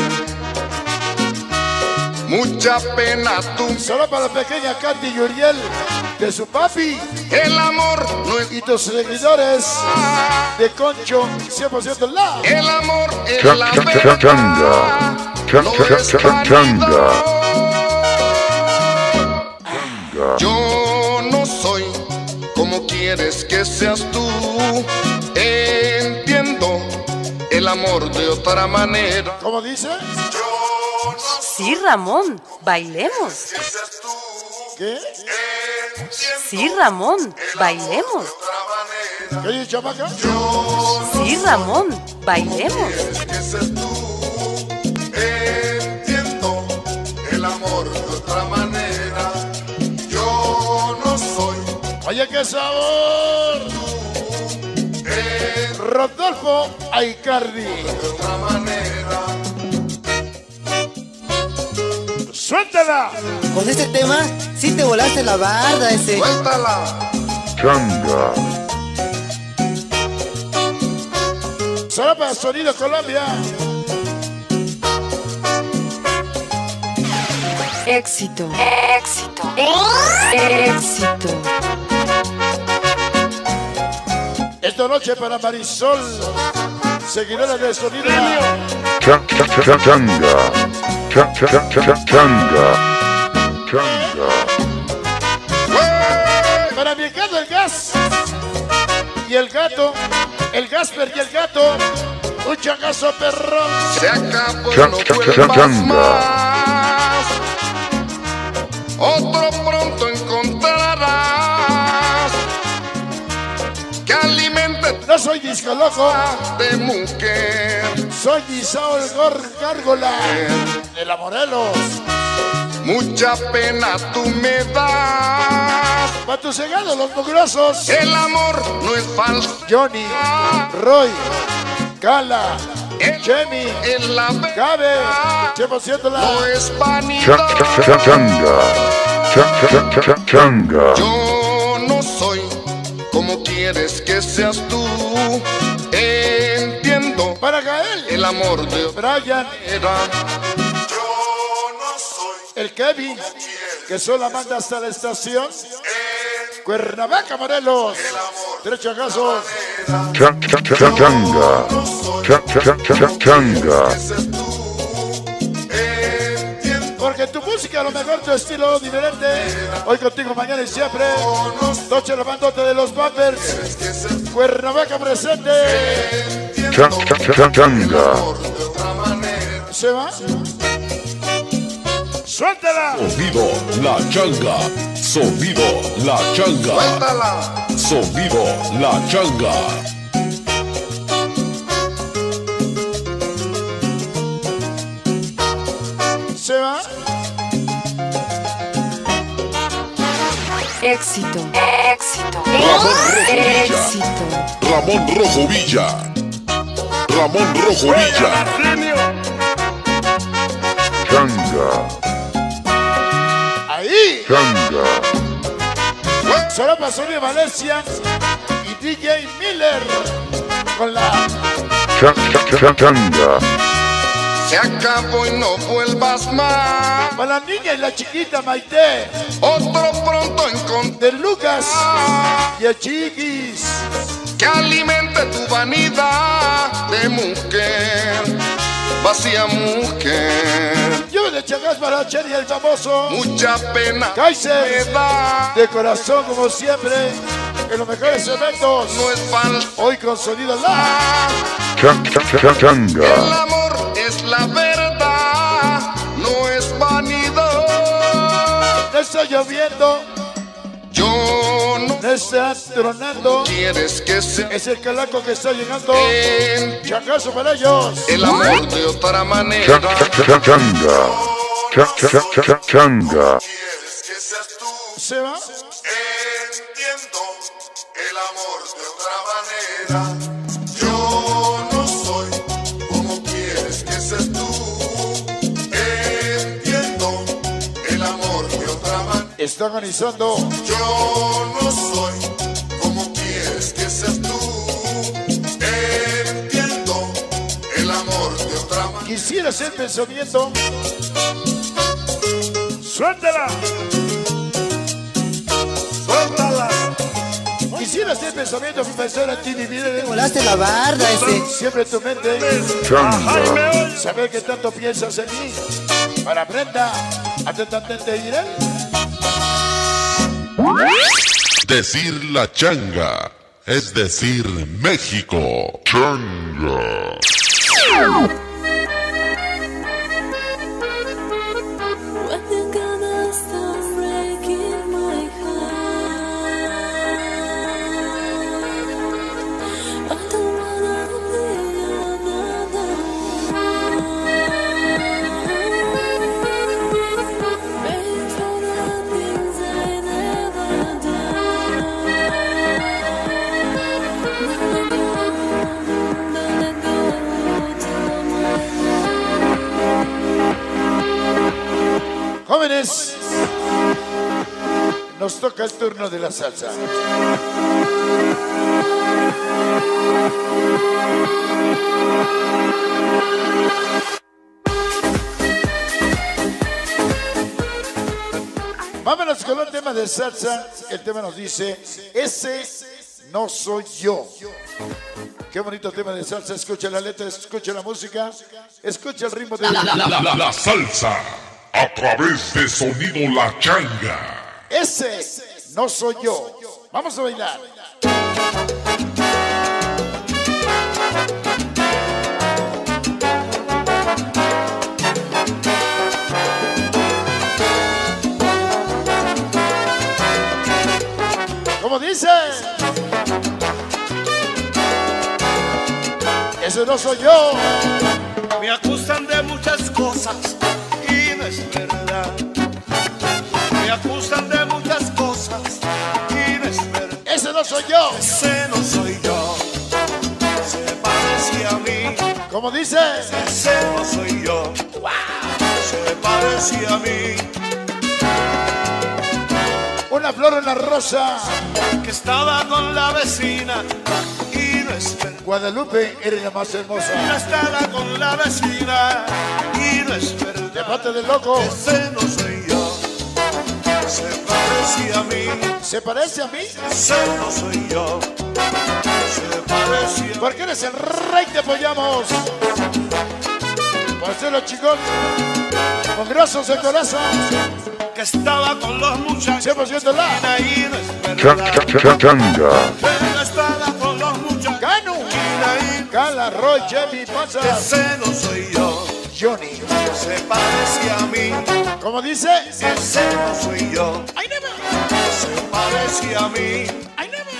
S11: Mucha pena tú.
S2: Solo para la pequeña Katy Yuriel de su papi
S11: El amor no es.
S2: y tus seguidores de Concho 100% la.
S11: El amor es la verdad.
S9: Changa.
S11: No es
S9: Changa.
S11: Yo no soy como quieres que seas tú. Entiendo el amor de otra manera.
S2: ¿Cómo dice?
S8: Sí, Ramón, bailemos.
S2: ¿Qué?
S8: Sí, Ramón, bailemos.
S2: ¿Qué dice, chamaca?
S8: Sí, Ramón, bailemos.
S11: Entiendo el amor de otra manera. Yo no soy
S2: Oye, qué sabor. Rodolfo Aicardi.
S11: de otra manera.
S2: ¡Suéltala!
S10: Con este tema, sí te volaste la barda ese.
S11: Suéltala.
S9: Changa.
S2: Solo para Sonido Colombia.
S8: Éxito. Éxito. Éxito.
S2: Esta noche para Marisol, seguidora de Sonido.
S9: Changa.
S2: Para mi gato el gas y el gato, el Gasper y el gato, un changazo perro.
S11: Se acabó y no vuelvas más. Otro pronto encontrarás que alimente.
S2: No soy disco loco
S11: de mujer.
S2: Soy Isao el Gárgola de la Morelos.
S11: Mucha pena tú me das.
S2: Pa' tu cegado, los mugrosos.
S11: El amor no es falso.
S2: Johnny, Roy, Cala, Chemi, Cabe, Chepo Ciéndola.
S11: No es vanidad. Yo no soy como quieres que seas tú. Entiendo.
S2: Para Gael,
S11: el amor de
S2: Brian, el Kevin, que solo manda hasta la estación. Cuernavaca, Morelos. Tres changazos. Porque tu música, a lo mejor tu estilo diferente. Hoy contigo, mañana y siempre. Noche lavándote de los bumpers. Cuernavaca presente. ¿Se va? ¡Suéltala!
S3: Sonido La Changa. Sonido La Changa.
S11: Suéltala.
S3: Sonido La Changa.
S2: ¿Se va?
S8: Éxito. Éxito.
S3: Éxito. Ramón Rojo Villa. Ramón Rojo Villa.
S9: Changa.
S2: Ahí.
S9: Changa.
S2: Solo pasó de Valencia y DJ Miller con la
S9: Changa.
S11: Se acabó y no vuelvas más.
S2: para la niña y la chiquita Maite.
S11: Otro pronto encontré
S2: de Lucas y el Chiquis.
S11: Que alimente tu vanidad de mujer. Vacía mujer.
S2: Yo de Chagas para Cherry el famoso.
S11: Mucha pena
S2: Kaiser
S11: me da.
S2: de corazón como siempre. En los mejores eventos.
S11: No es falso.
S2: Hoy con sonido la.
S9: Changa.
S11: El amor es la verdad. No es vanidad.
S2: No está lloviendo.
S11: Yo no.
S2: No está tronando.
S11: Quieres que sea.
S2: Es el calaco que está llegando. Changazo para ellos.
S11: El amor de otra manera.
S9: Changa. Changa.
S2: ¿Se va?
S5: Entiendo el amor de otra manera. Yo no soy como quieres que seas tú. Entiendo el amor de otra manera.
S2: Está organizando.
S5: Yo no soy como quieres que seas tú. Entiendo el amor de otra manera.
S2: Quisiera ser pensamiento. ¡Suéltala! ¡Suéltala! Quisiera ser pensamiento, pensar en ti, vivir en
S10: Volaste la barda,
S2: siempre en tu mente.
S9: Changa.
S2: Saber que tanto piensas en mí. Para Brenda, atentamente iré.
S3: Decir La Changa es decir México.
S9: Changa.
S2: Jóvenes, nos toca el turno de la salsa. Vámonos con un tema de salsa. El tema nos dice, ese no soy yo. Qué bonito tema de salsa. Escucha la letra, escucha la música, escucha el ritmo de
S3: La salsa a través de Sonido La Changa.
S2: Ese no soy yo. Vamos a bailar. ¿Cómo dice? Ese no soy yo.
S12: Me acusan de muchas cosas y no es verdad. Me acusan de muchas cosas y no es verdad.
S2: Ese no soy yo.
S12: Ese no soy yo. Se parece a mí.
S2: ¿Cómo dice?
S12: Ese no soy yo. Se parece a mí.
S2: Una flor en la rosa.
S12: Que estaba con la vecina y no es verdad.
S2: Guadalupe, eres la más hermosa.
S12: Yo estaba con la vecina y no es verdad.
S2: De parte del loco.
S12: Ese no soy yo. Se parece a mí.
S2: ¿Se parece a mí?
S12: Ese no soy yo. Se parece a mí.
S2: Porque eres el rey, te apoyamos. Por hacerlo, chicos. Con grosos de corazón.
S12: Que estaba con los muchachos.
S2: 100% la.
S12: Y no es verdad.
S3: Changa.
S12: Que estaba con los muchachos.
S2: Ganu. Cala, Roy, Jamie, pasa.
S12: Ese no soy yo.
S2: Johnny.
S12: Se parece a mí.
S2: ¿Cómo dice?
S12: Ese no soy yo.
S2: I never.
S12: Se parece a mí.
S2: I never.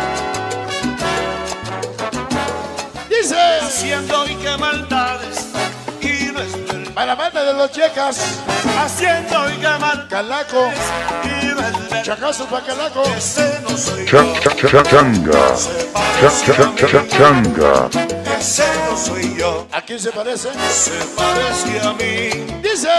S2: Dice.
S12: Haciendo y qué maldades. Y no es verdad.
S2: Para la banda de los checas.
S12: Haciendo y qué maldades.
S2: Calaco.
S12: Y no es verdad.
S2: Chacazos para Calaco.
S12: Ese no soy yo.
S3: Changa. Changa.
S12: Ese no soy yo.
S2: ¿A quién se parece?
S12: Se parece a mí.
S2: Dice.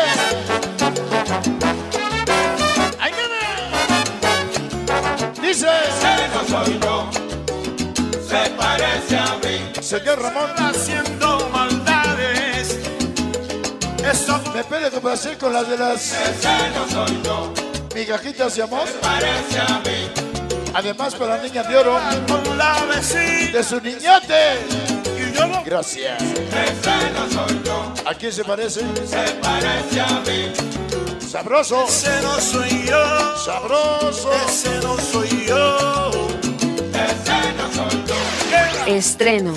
S2: I never. Dice.
S6: Ese no soy yo. Se parece a mí.
S2: Señor Ramón.
S12: Haciendo maldades. Eso
S2: ¿Me puede complacer con las de las
S6: Ese no soy yo.
S2: migajitas de amor?
S6: Se parece a mí.
S2: Además para la niña de oro.
S12: con la vecina.
S2: De su niñote.
S12: Y yo no.
S2: Gracias.
S6: Ese no soy yo.
S2: ¿A quién se parece?
S6: Se parece a mí.
S2: Sabroso.
S12: Ese no soy yo.
S2: Sabroso.
S12: Ese no soy yo.
S6: Ese no soy yo.
S8: Estreno.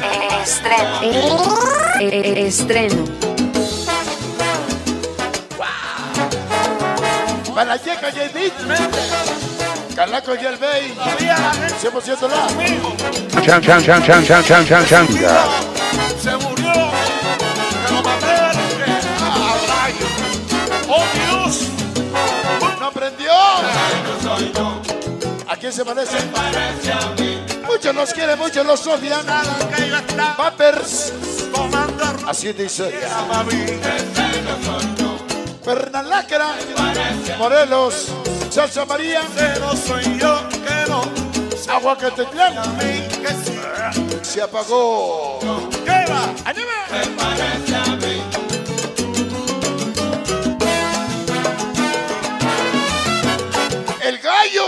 S8: Estreno.
S2: Para la yeca y el beat. Calaco y el Bey. 100% la.
S3: Changa.
S12: Se murió. Que lo maté. ¡Oh, Dios!
S2: No prendió.
S6: No soy yo.
S2: ¿A quién se parece?
S6: Parece a mí.
S2: Muchos los quieren, muchos los odian.
S12: Que yo estaba
S2: Pappers.
S12: tomando
S2: Así dice.
S12: a mí.
S6: Ese no soy yo.
S2: Pernalacra. Morelos. Salsa María.
S12: Ese no soy yo. Que no.
S2: Aguacatetlán.
S12: A mí que sí.
S2: Se apagó.
S12: ¿Qué va?
S6: Se parece a mí.
S2: El gallo.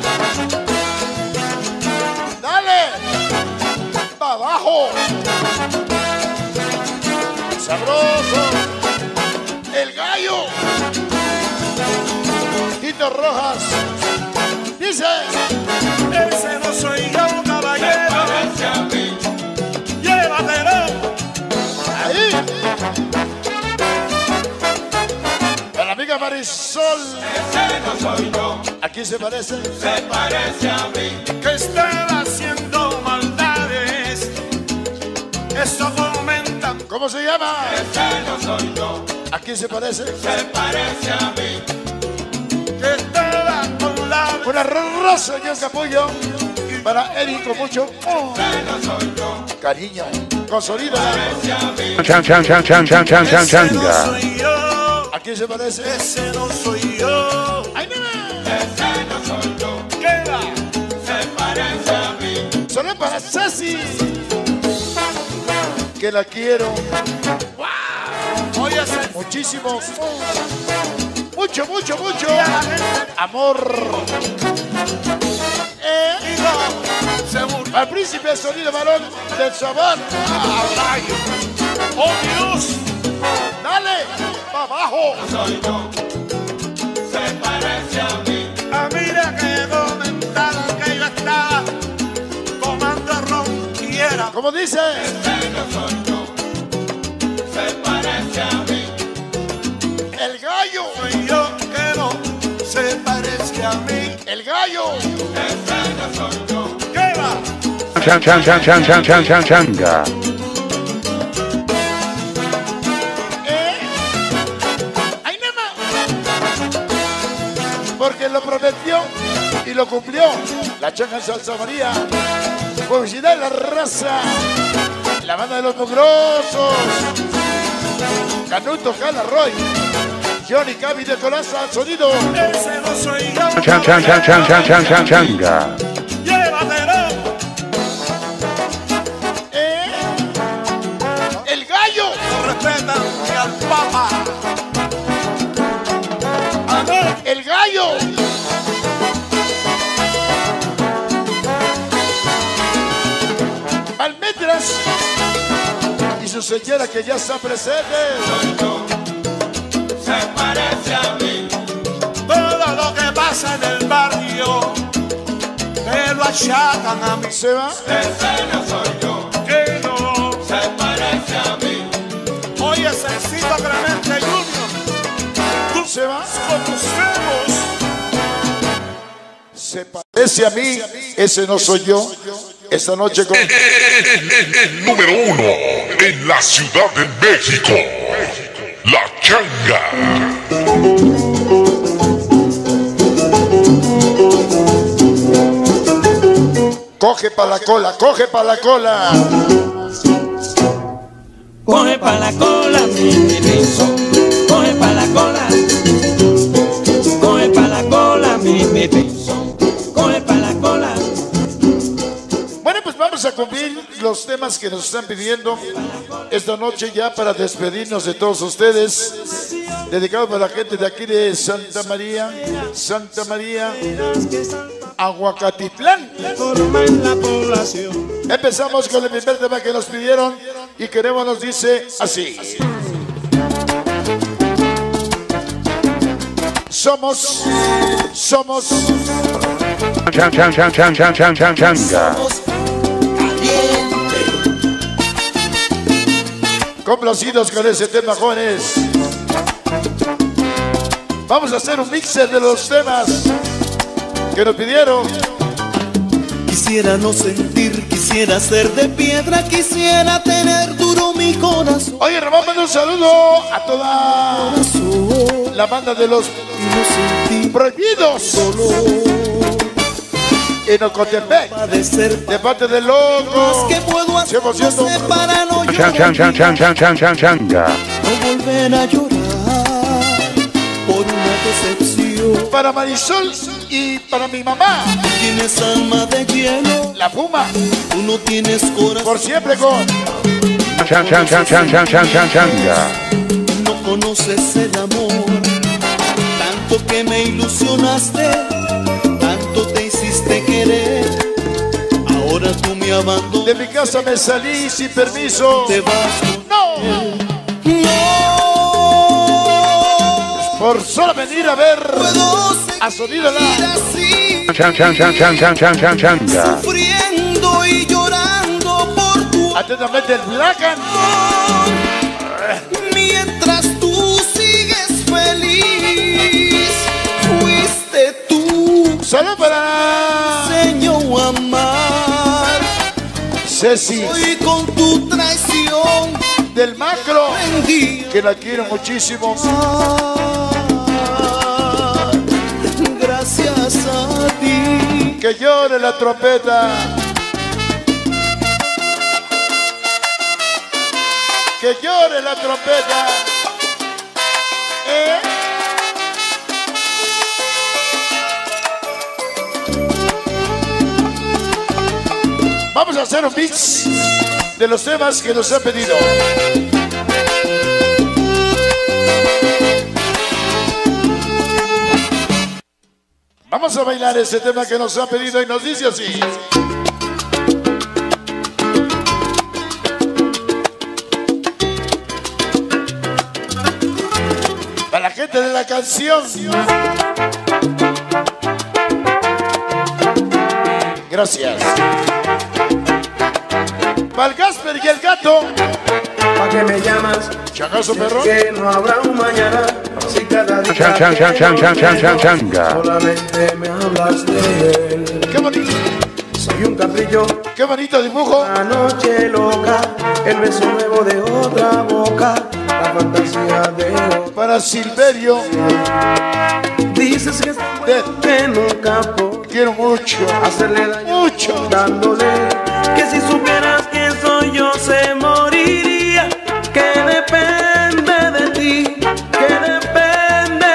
S2: Dale. Va abajo. Sabroso. El gallo. Tito Rojas. Dice.
S12: Ese no soy yo, caballero.
S6: Parece a mí.
S12: Llévatelo.
S2: Ahí. A la amiga Marisol.
S6: Ese no soy yo.
S2: ¿A quién se parece?
S6: Se parece a mí.
S12: Que estaba haciendo maldades. Eso comentan.
S2: ¿Cómo se llama?
S6: Ese no soy yo.
S2: ¿A quién se parece?
S6: Se parece a mí.
S12: Que estaba con la
S2: Una rosa y un capullo para Eric con mucho
S6: Ese no soy yo.
S2: cariño. Consolida.
S6: Parece a mí.
S3: Changa.
S12: soy yo.
S2: ¿A quién se parece?
S12: Ese no soy yo.
S2: ¡Ay, nena!
S6: Ese no soy yo.
S12: ¿Qué va?
S6: Se parece a mí.
S2: Solo para Ceci. Que la quiero.
S12: Oye, ese
S2: Muchísimo. Mucho, mucho, mucho. Amor. Al príncipe sonido varón del sabor.
S12: ¡Oh, Dios!
S2: ¡Dale! ¡Pa' abajo!
S6: Soy yo, se parece a mí.
S12: Mira que comentaron que yo estaba tomando ron y era.
S2: ¿Cómo dice?
S6: Ese no soy yo, se parece a mí.
S2: El gallo.
S12: Soy yo que no se parece a mí.
S2: El gallo.
S6: Ese no soy yo.
S12: ¿Qué va?
S9: Changa.
S2: ¡Ahí nada! Porque lo prometió y lo cumplió. La changa en Salsa María. Publicidad de la raza. La banda de los mugrosos. Canuto, Cala, Roy. Johnny Cavi de Colaza, sonido.
S12: Ese no soy yo.
S9: Changa.
S12: Llévatelo.
S2: El gallo.
S12: No respetan ni al Papa. Amén.
S2: El gallo. Almendras. Y su señora que ya está presente.
S6: Soy yo, se parece a mí.
S12: Todo lo que pasa en el barrio me lo achacan a mí.
S2: ¿Se va?
S6: Ese no soy yo,
S12: Que no.
S6: se parece a mí.
S12: Oye, Sencito Clemente Junior, tú
S2: ¿Se va?
S12: conocemos.
S2: Se parece a mí. Ese no soy yo. Esta noche con...
S3: El número 1 en la Ciudad de México. La Changa.
S2: Coge pa' la cola, coge pa' la cola.
S6: Coge pa' la cola, mi piso. Coge pa' la cola. Coge pa' la cola, mi piso. Coge pa' la cola.
S2: Bueno, pues vamos a cumplir los temas que nos están pidiendo esta noche ya para despedirnos de todos ustedes. Dedicado para la gente de aquí de Santa María, Aguacatitlán. Empezamos con el primer tema que nos pidieron y queremos, nos dice así. Somos
S9: Changa.
S2: complacidos con ese tema, jóvenes. Vamos a hacer un mixer de los temas que nos pidieron.
S13: Quisiera no sentir, quisiera ser de piedra, quisiera tener duro mi corazón.
S2: Oye, Ramón, manda un saludo a toda la banda de los Prohibidos en Ocotepec, de parte del loco.
S13: ¿Qué puedo hacer? No sé, para no
S9: Changa.
S13: no volver a llorar por una decepción.
S2: Para Marisol y para mi mamá.
S13: Tienes alma de hielo,
S2: La Fuma.
S13: tú no tienes corazón.
S2: Por siempre con
S9: Changa.
S13: No conoces el amor, tanto que me ilusionaste, tanto te hiciste querer. Ahora tú me abandonas.
S2: de mi casa me salí sin permiso.
S13: Te vas.
S2: No. Por solo venir a ver a Sonido La.
S9: Changa.
S13: Sufriendo y llorando por tu
S2: Atentamente el Blacan.
S13: mientras tú sigues feliz. Fuiste tú,
S2: Solo para
S13: enseñó a amar.
S2: Ceci
S13: Hoy con tu traición
S2: del Macro,
S13: aprendí
S2: que la quiero muchísimo.
S13: gracias a ti.
S2: Que llore la trompeta. Que llore la trompeta. Vamos a hacer un mix de los temas que nos han pedido. Vamos Vamos a bailar ese tema que nos ha pedido y nos dice así. Para la gente de la canción. Gracias. Para el Gasper y el gato.
S14: ¿Pa' qué me llamas?
S2: Changazo, perro.
S14: Que no habrá un mañana. Si cada día
S3: Changa.
S14: solamente me hablas de él.
S2: Qué bonito.
S14: Soy un capricho.
S2: Qué bonito dibujo.
S14: La noche loca. El beso nuevo de otra boca. La fantasía de otra.
S2: Para Silverio.
S14: Dices que es tan bueno que nunca puedo.
S2: Quiero mucho.
S14: Hacerle daño.
S2: Mucho.
S14: Dándole. Que si supieras quién soy yo se moriría. Que depende de ti. Que depende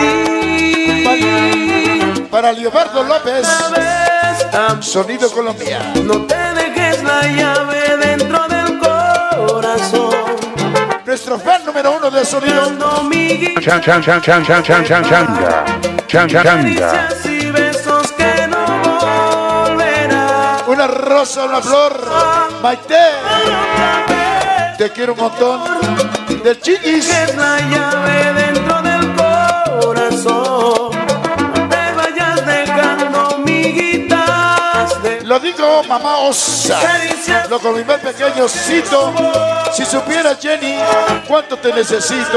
S14: de ti.
S2: Para Leobardo López. Sonido Colombia.
S14: No te dejes la llave dentro del corazón.
S2: Nuestro fan número 1 de sonido.
S3: Changa.
S14: Y besos que no volverán.
S2: Una rosa, una flor. Maite. Te quiero un montón. Del Chiquis.
S14: Es la llave dentro del corazón. No te vayas dejando miguitas de...
S2: Lo digo mamá osa. Lo con mi más pequeñocito. Si supieras, Jenny, cuánto te necesito.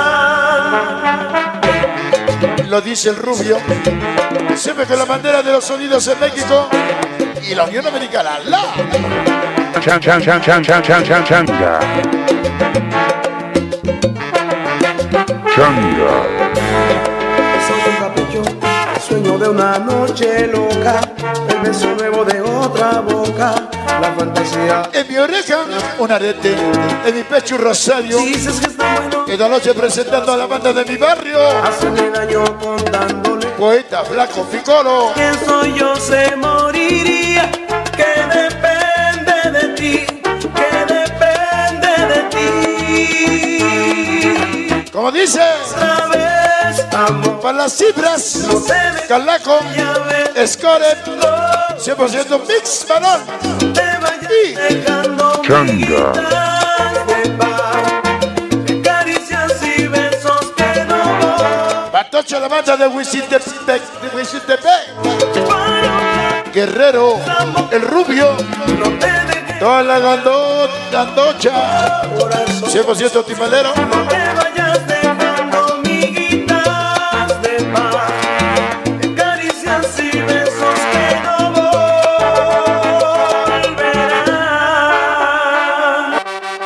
S2: Lo dice el rubio. Siempre con la bandera de los sonidos en México y la Unión Americana.
S3: Changa.
S14: Soy un capricho, el sueño de una noche loca, el beso nuevo de otra boca, la fantasía.
S2: En mi oreja, un arete. En mi pecho, un rosario.
S14: Dices que está bueno.
S2: Esta noche presentando a la banda de mi barrio.
S14: Hacerle daño contándole.
S2: Poeta Flaco Picolo.
S14: Quién soy yo se moriría. Que depende de ti. Que depende de ti.
S2: Como dice.
S14: Otra vez, amor.
S2: Para las cifras.
S14: No te
S2: Calaco. Scoret. 100% mix varón.
S14: te vayas dejando
S3: Changa.
S14: caricias y besos que no voy.
S2: Patocha la banda de Huizitepec. Guerrero. El rubio.
S14: No te dejes
S2: Toda la gandocha. 100% timalero.
S14: no te vayas dejando miguitas de paz, caricias y besos que no volverán.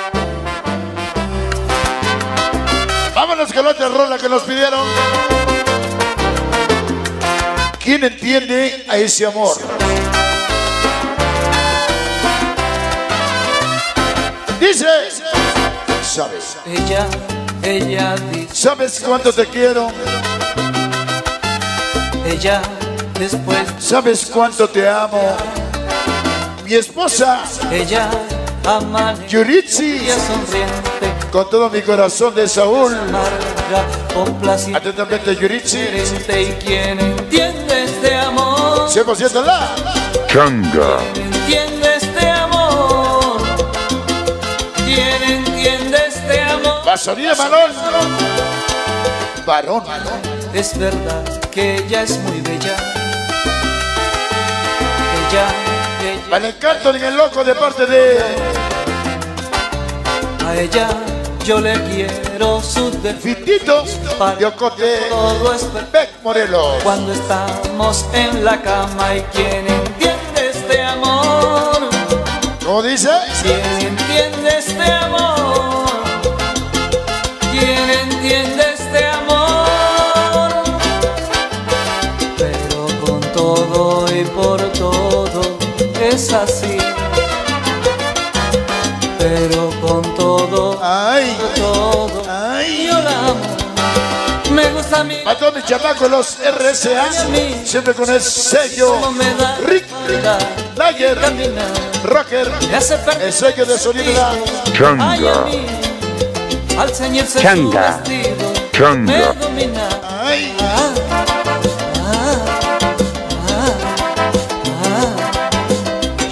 S2: Vámonos con la otra rola que nos pidieron. ¿Quién entiende a ese amor? Dice, sabes,
S15: Ella dice,
S2: sabes cuánto te quiero,
S15: ella después,
S2: sabes cuánto te amo. Mi esposa,
S15: ella amanece
S2: Yuritsi,
S15: sonriente,
S2: con todo mi corazón de Saúl.
S15: amarga, complaciente.
S2: Atentamente, Yuritsi.
S15: ¿Y quién entiende este amor?
S2: 100% la.
S3: Changa.
S15: ¿Entiende este amor? ¿Quién entiende este amor?
S2: Vasoría Malón. Varón.
S15: Es verdad que ella es muy bella. Ella
S2: Para el canto en el loco de parte de
S15: a ella yo le quiero su
S2: Fitito de Ocote,
S15: todo es perfecto
S2: Bec Morelos.
S15: cuando estamos en la cama. ¿Y quién entiende este amor?
S2: ¿Cómo dice?
S15: ¿Quién entiende este amor? ¿Quién entiende este amor? Pero con todo y por todo es así. Pero con todo,
S2: ay,
S15: todo,
S2: ay,
S15: yo la amo. Me gusta a mí.
S2: A todos mis chamacos, los RSA, siempre con el sello Rick, Lager, Rocker, el sello de sonido.
S3: Changa.
S15: Al ceñirse
S3: Changa.
S15: su vestido,
S3: Changa.
S15: me domina.
S2: Ay,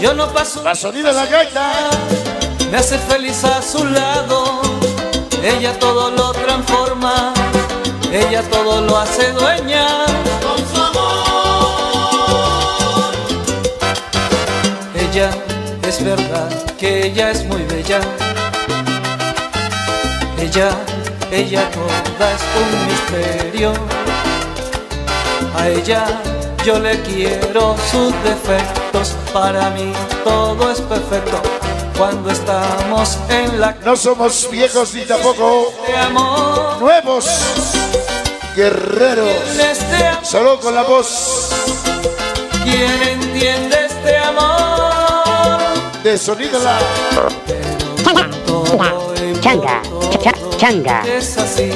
S15: Yo no paso
S2: la sonido de la gaita.
S15: Me hace feliz a su lado. Ella todo lo transforma. Ella todo lo hace dueña.
S6: Con su amor.
S15: Ella es verdad que ella es muy bella. Ella toda es un misterio. A ella yo le quiero sus defectos. Para mí todo es perfecto cuando estamos en la...
S2: No somos viejos ni tampoco
S15: amor.
S2: Nuevos guerreros. Solo con la voz.
S15: ¿Quién entiende este amor?
S2: De sonido la...
S4: Changa, changa.
S15: Es así.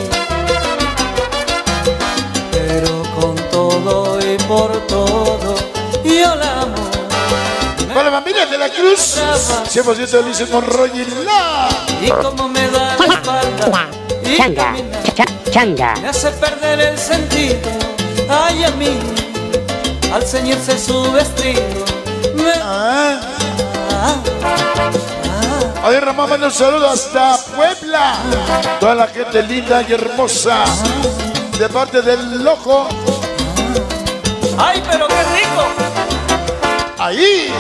S15: Pero con todo y por todo yo la amo.
S2: Para la familia de la Cruz, 100% de Luis Monroy y la...
S15: Y como me da la espalda y
S4: Changa, changa.
S15: me hace perder el sentido. Ay, a mí, al ceñirse su vestido me...
S2: Oye, Ramón, manda un saludo hasta Puebla. Toda la gente linda y hermosa. De parte del Loco.
S15: ¡Ay, pero qué rico!
S2: Ahí.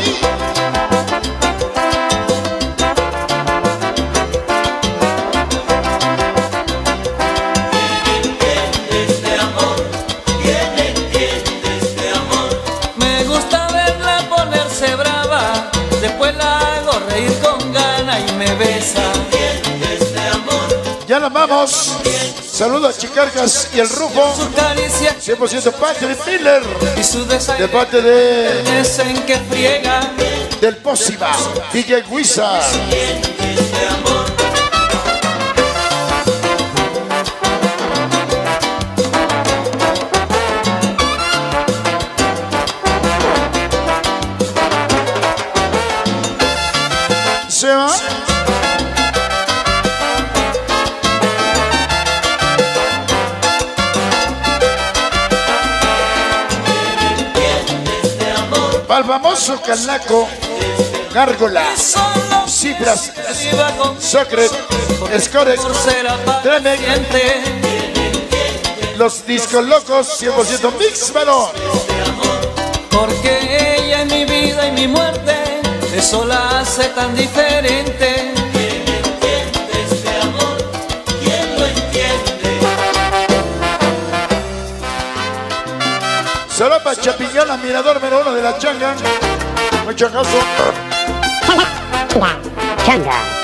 S15: Me gusta verla ponerse brava. Después la hago reír con gana y me besa.
S2: Ya nos vamos. Saludos a Chicarcas y el Rufo. 100% Patrick Miller. De parte de...
S15: en que friega.
S2: Del Pósima. DJ Wizard. Se va. Al famoso Canaco, Gárgola, Cifras, Socret, Scorex, Tremex, los Discos Locos, 100% Mix Balón.
S15: Porque ella es mi vida y mi muerte, eso la hace tan diferente.
S2: Solo para Champiñón, admirador número 1 de la changa. Mucho caso.
S4: Changa.